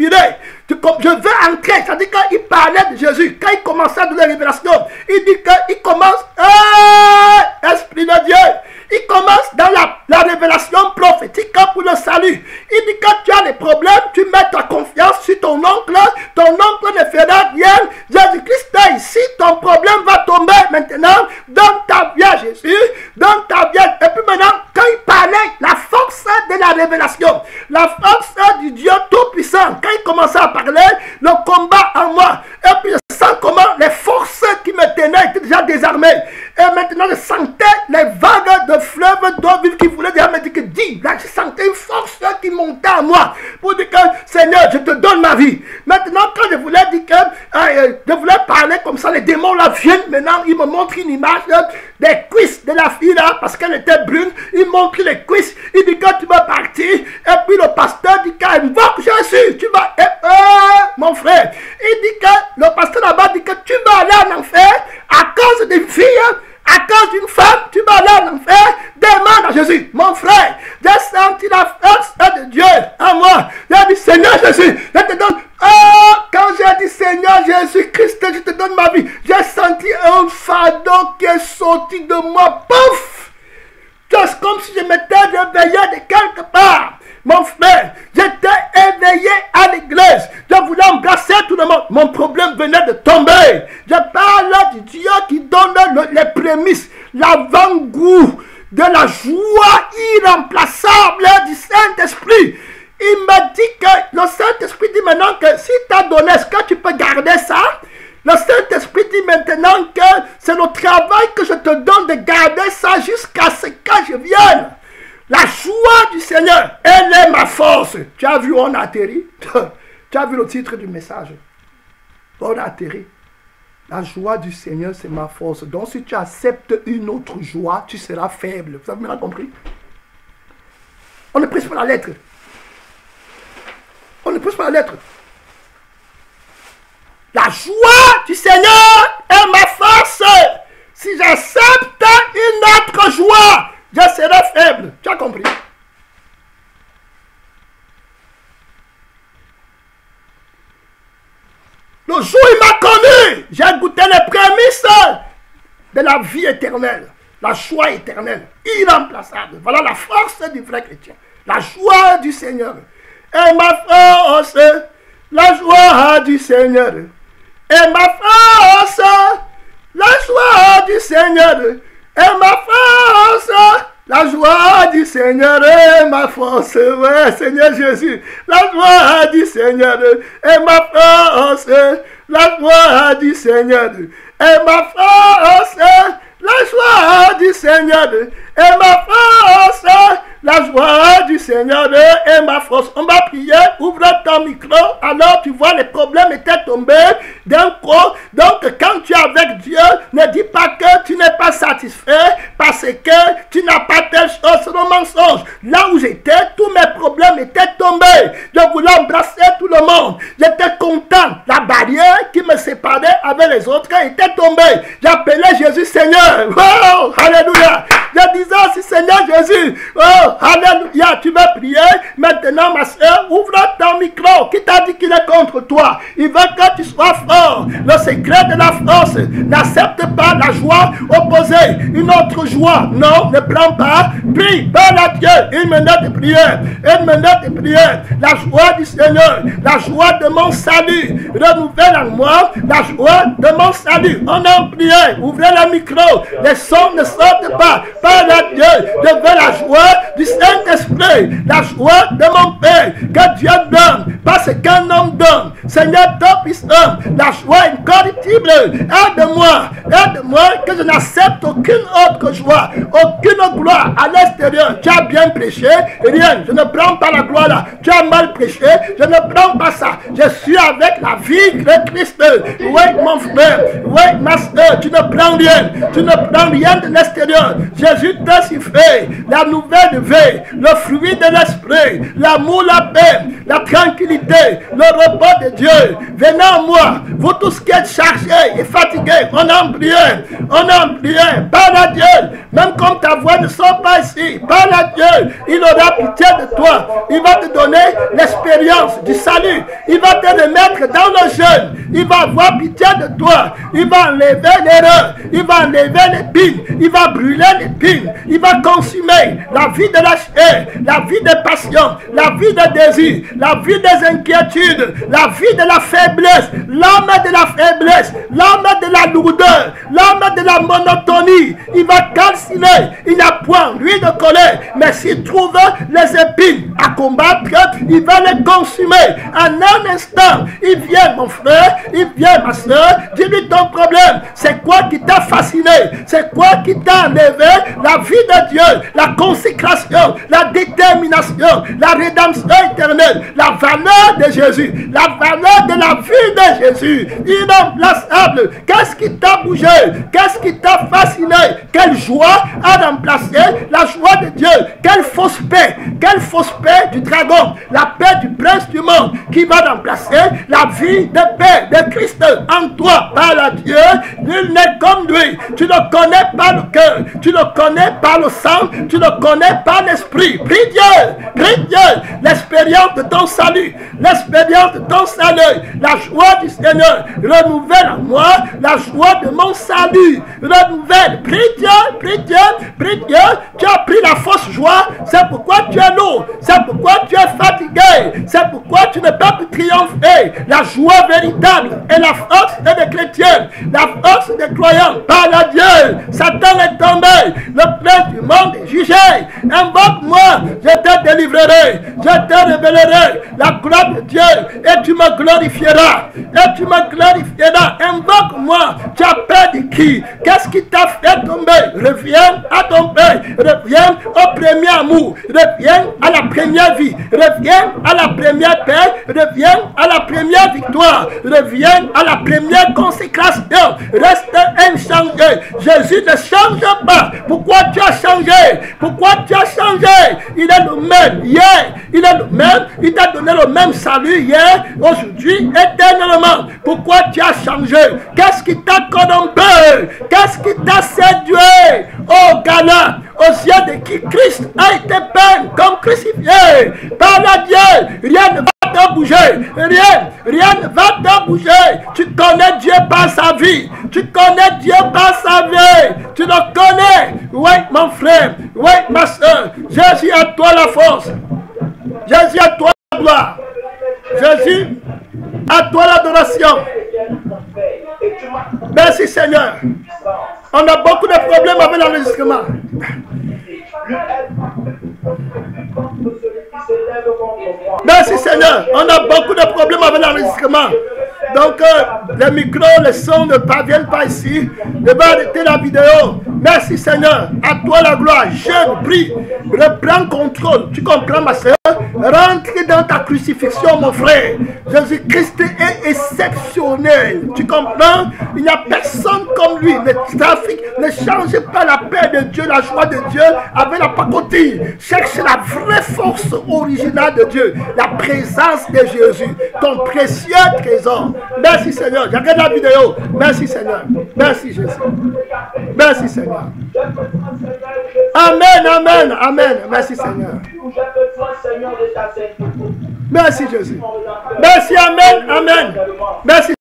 Je veux entrer. C'est-à-dire qu'il parlait de Jésus. Quand il commençait à donner la révélation, il dit qu'il commence, Esprit de Dieu, il commence dans la révélation prophétique pour le salut. Il dit que tu as des problèmes, tu mets ta confiance sur ton oncle ne fera rien. Jésus-Christ est ici, ton problème va tomber maintenant. Donne ta vie à Jésus, donne ta vie. Et puis maintenant, quand il parlait, la force de la révélation, la force du Dieu Tout-Puissant, quand il commençait à parler, le combat en moi, et puis je sens comment les forces qui me tenaient étaient déjà désarmées. Et maintenant, je sentais les vagues de fleuves d'eau vive qui voulaient déjà me dire que dis. Là, je sentais une force qui montait en moi pour dire que Seigneur, je te donne ma vie. Maintenant, quand je voulais dire que je voulais parler comme ça, les démons là viennent. Maintenant, ils me montrent une image des cuisses de la fille là parce qu'elle était brune. Il montre les cuisses. Il dit que tu vas partir. Et puis le pasteur dit qu'il invoque Jésus. Tu vas. Mon frère, il dit que le pasteur là-bas dit que tu vas aller en enfer à cause d'une fille. À cause d'une femme, tu vas aller en enfer. Demande à Jésus. Mon frère, j'ai senti la force de Dieu en moi. J'ai dit, Seigneur Jésus, je te donne. Quand j'ai dit, Seigneur Jésus-Christ, je te donne ma vie, j'ai senti un fardeau qui est sorti de moi. Pouf! C'est comme si je m'étais réveillé de quelque part. Mon frère, j'étais éveillé à l'église. Je voulais embrasser tout le monde. Mon problème venait de tomber. Je parle du Dieu qui donne les prémices, l'avant-goût de la joie irremplaçable du Saint-Esprit. Il m'a dit que le Saint-Esprit dit maintenant que si tu as donné, est-ce que tu peux garder ça? Le Saint-Esprit dit maintenant que c'est le travail que je te donne de garder ça jusqu'à ce que je vienne. La joie du Seigneur, elle est ma force. Tu as vu, on a atterri. Tu as vu le titre du message. On a atterri. La joie du Seigneur, c'est ma force. Donc, si tu acceptes une autre joie, tu seras faible. Vous avez bien compris? On ne prêche pas la lettre. On ne prêche pas la lettre. La joie du Seigneur est ma force. Si j'accepte une autre joie, je serai faible. Tu as compris? Le jour où il m'a connu, j'ai goûté les prémices de la vie éternelle. La joie éternelle, irremplaçable. Voilà la force du vrai chrétien. La joie du Seigneur est ma force. La joie du Seigneur est ma force. La joie du Seigneur est ma force. La joie du Seigneur est ma force. Ouais, Seigneur Jésus. La joie du Seigneur est ma force. La joie du Seigneur est ma force. La joie du Seigneur est ma force. La joie du Seigneur est ma force. On va prier, ouvre ton micro. Alors tu vois, les problèmes étaient tombés d'un coup. Donc quand tu es avec Dieu, ne dis pas que tu n'es pas satisfait parce que tu n'as pas telle chose. C'est le mensonge. Là où j'étais, tous mes problèmes étaient tombés. Je voulais embrasser tout le monde. J'étais content. La barrière qui me séparait avec les autres était tombée. J'appelais Jésus Seigneur. Wow, alléluia. Je disais aussi, Seigneur Jésus, oh, alléluia, tu veux prier. Maintenant, ma soeur, ouvre ton micro. Qui t'a dit qu'il est contre toi? Il veut que tu sois fort. Le secret de la force, n'accepte pas la joie opposée. Une autre joie, non, ne prends pas. Prie, parle à Dieu. Une minute de prière. Une minute de prière. La joie du Seigneur, la joie de mon salut. Renouvelle en moi la joie de mon salut. On a prié. Ouvrez le micro. Les sons ne sortent pas. Parle à Dieu. Je veux la joie du Saint-Esprit. La joie de mon Père. Que Dieu donne. Parce qu'un homme donne. Seigneur, ton puissant. La joie incorruptible. Aide-moi. Aide-moi que je n'accepte aucune autre joie. Aucune gloire à l'extérieur. Tu as bien prêché. Rien. Je ne prends pas la gloire là. Tu as mal prêché. Je ne prends pas ça. Je suis avec la vie de Christ. Oui, mon frère. Oui, ma soeur. Tu ne prends rien. Tu ne prends rien de l'extérieur. Jésus t'a sifflé la nouvelle vie, le fruit de l'esprit, l'amour, la paix, la tranquillité, le repos de Dieu. Venez à moi, vous tous qui êtes chargés et fatigués, on a prié, parle à Dieu, même comme ta voix ne sort pas ici, parle à Dieu, il aura pitié de toi, il va te donner l'expérience du salut, il va te remettre dans le jeûne, il va avoir pitié de toi, il va enlever l'erreur, il va enlever l'épine, il va brûler l'épine, il va consumer la vie de la chair, la vie des passions, la vie des désirs, la vie des inquiétudes, la vie de la faiblesse, l'âme de la faiblesse, l'âme de la lourdeur, l'âme de la monotonie. Il va calciner, il n'a point lui de colère, mais s'il trouve les épines à combattre, il va les consumer. En un instant, il vient mon frère, il vient ma soeur, dis-lui ton problème, c'est quoi qui t'a fasciné, c'est quoi qui t'a enlevé la vie de Dieu, la consécration, la détermination, la rédemption éternelle, la valeur de Jésus, la valeur de la vie de Jésus, irremplaçable. Qu'est-ce qui t'a bougé? Qu'est-ce qui t'a fasciné? Quelle joie a remplacé la joie de Dieu? Quelle fausse paix du dragon, la paix du prince du monde qui va remplacer la vie de paix de Christ en toi. Par la Dieu, nul n'est comme lui. Tu ne connais pas le cœur, tu ne connais pas le sang, tu ne connais pas l'esprit. Prie Dieu, l'expérience de ton salut, l'expérience de ton salut, la joie du Seigneur, renouvelle en moi la joie de mon salut, renouvelle. Prie Dieu, tu as pris la fausse joie, c'est pourquoi tu es lourd, c'est pourquoi tu es fatigué, c'est pourquoi tu ne peux plus triompher. La joie véritable et la force des chrétiens, la force des croyants. Par la Dieu, Satan est tombé, le prince du monde est jugé. Invoque-moi, je te délivrerai, je te révélerai la gloire de Dieu et tu me glorifieras. Invoque-moi, tu as peur de qui? Qu'est-ce qui t'a fait tomber? Reviens à ton Père, reviens au premier amour, reviens à la première vie, reviens à la première paix, reviens à la première victoire, reviens à la première consécration. Reste inchangé. Jésus ne change pas. Pourquoi tu as changé? Il est le même hier, il est le même, il t'a donné le même salut hier, aujourd'hui, éternellement. Pourquoi tu as changé? Qu'est-ce qui t'a corrompu? Qu'est-ce qui t'a séduit? Oh Ghana, aux yeux de qui Christ a été peint comme crucifié. Par la Dieu, rien ne va te bouger. Rien ne va te bouger. Tu connais Dieu par sa vie. Tu le connais. Oui, mon frère. Oui, ma soeur. Jésus, à toi la force. Jésus, à toi la gloire. Jésus, à toi l'adoration. Merci Seigneur. On a beaucoup de problèmes avec l'enregistrement. Merci Seigneur. On a beaucoup de problèmes avec l'enregistrement. Donc, les micros, les sons ne parviennent pas ici. Je vais arrêter la vidéo. Merci Seigneur. À toi la gloire. Je prie. Reprends contrôle. Tu comprends ma soeur? rentre dans ta crucifixion, mon frère. Jésus-Christ est exceptionnel. Tu comprends? Il n'y a personne comme lui. Le trafic ne change pas la paix de Dieu, la joie de Dieu avec la pacotille. Cherche la vraie force originale de Dieu, la présence de Jésus, ton précieux trésor. Merci Seigneur. J'ai regardé la vidéo. Merci Seigneur. Merci Jésus. Merci Seigneur. Amen, amen, amen. Merci Seigneur. Merci Jésus. Merci, amen, amen. Merci.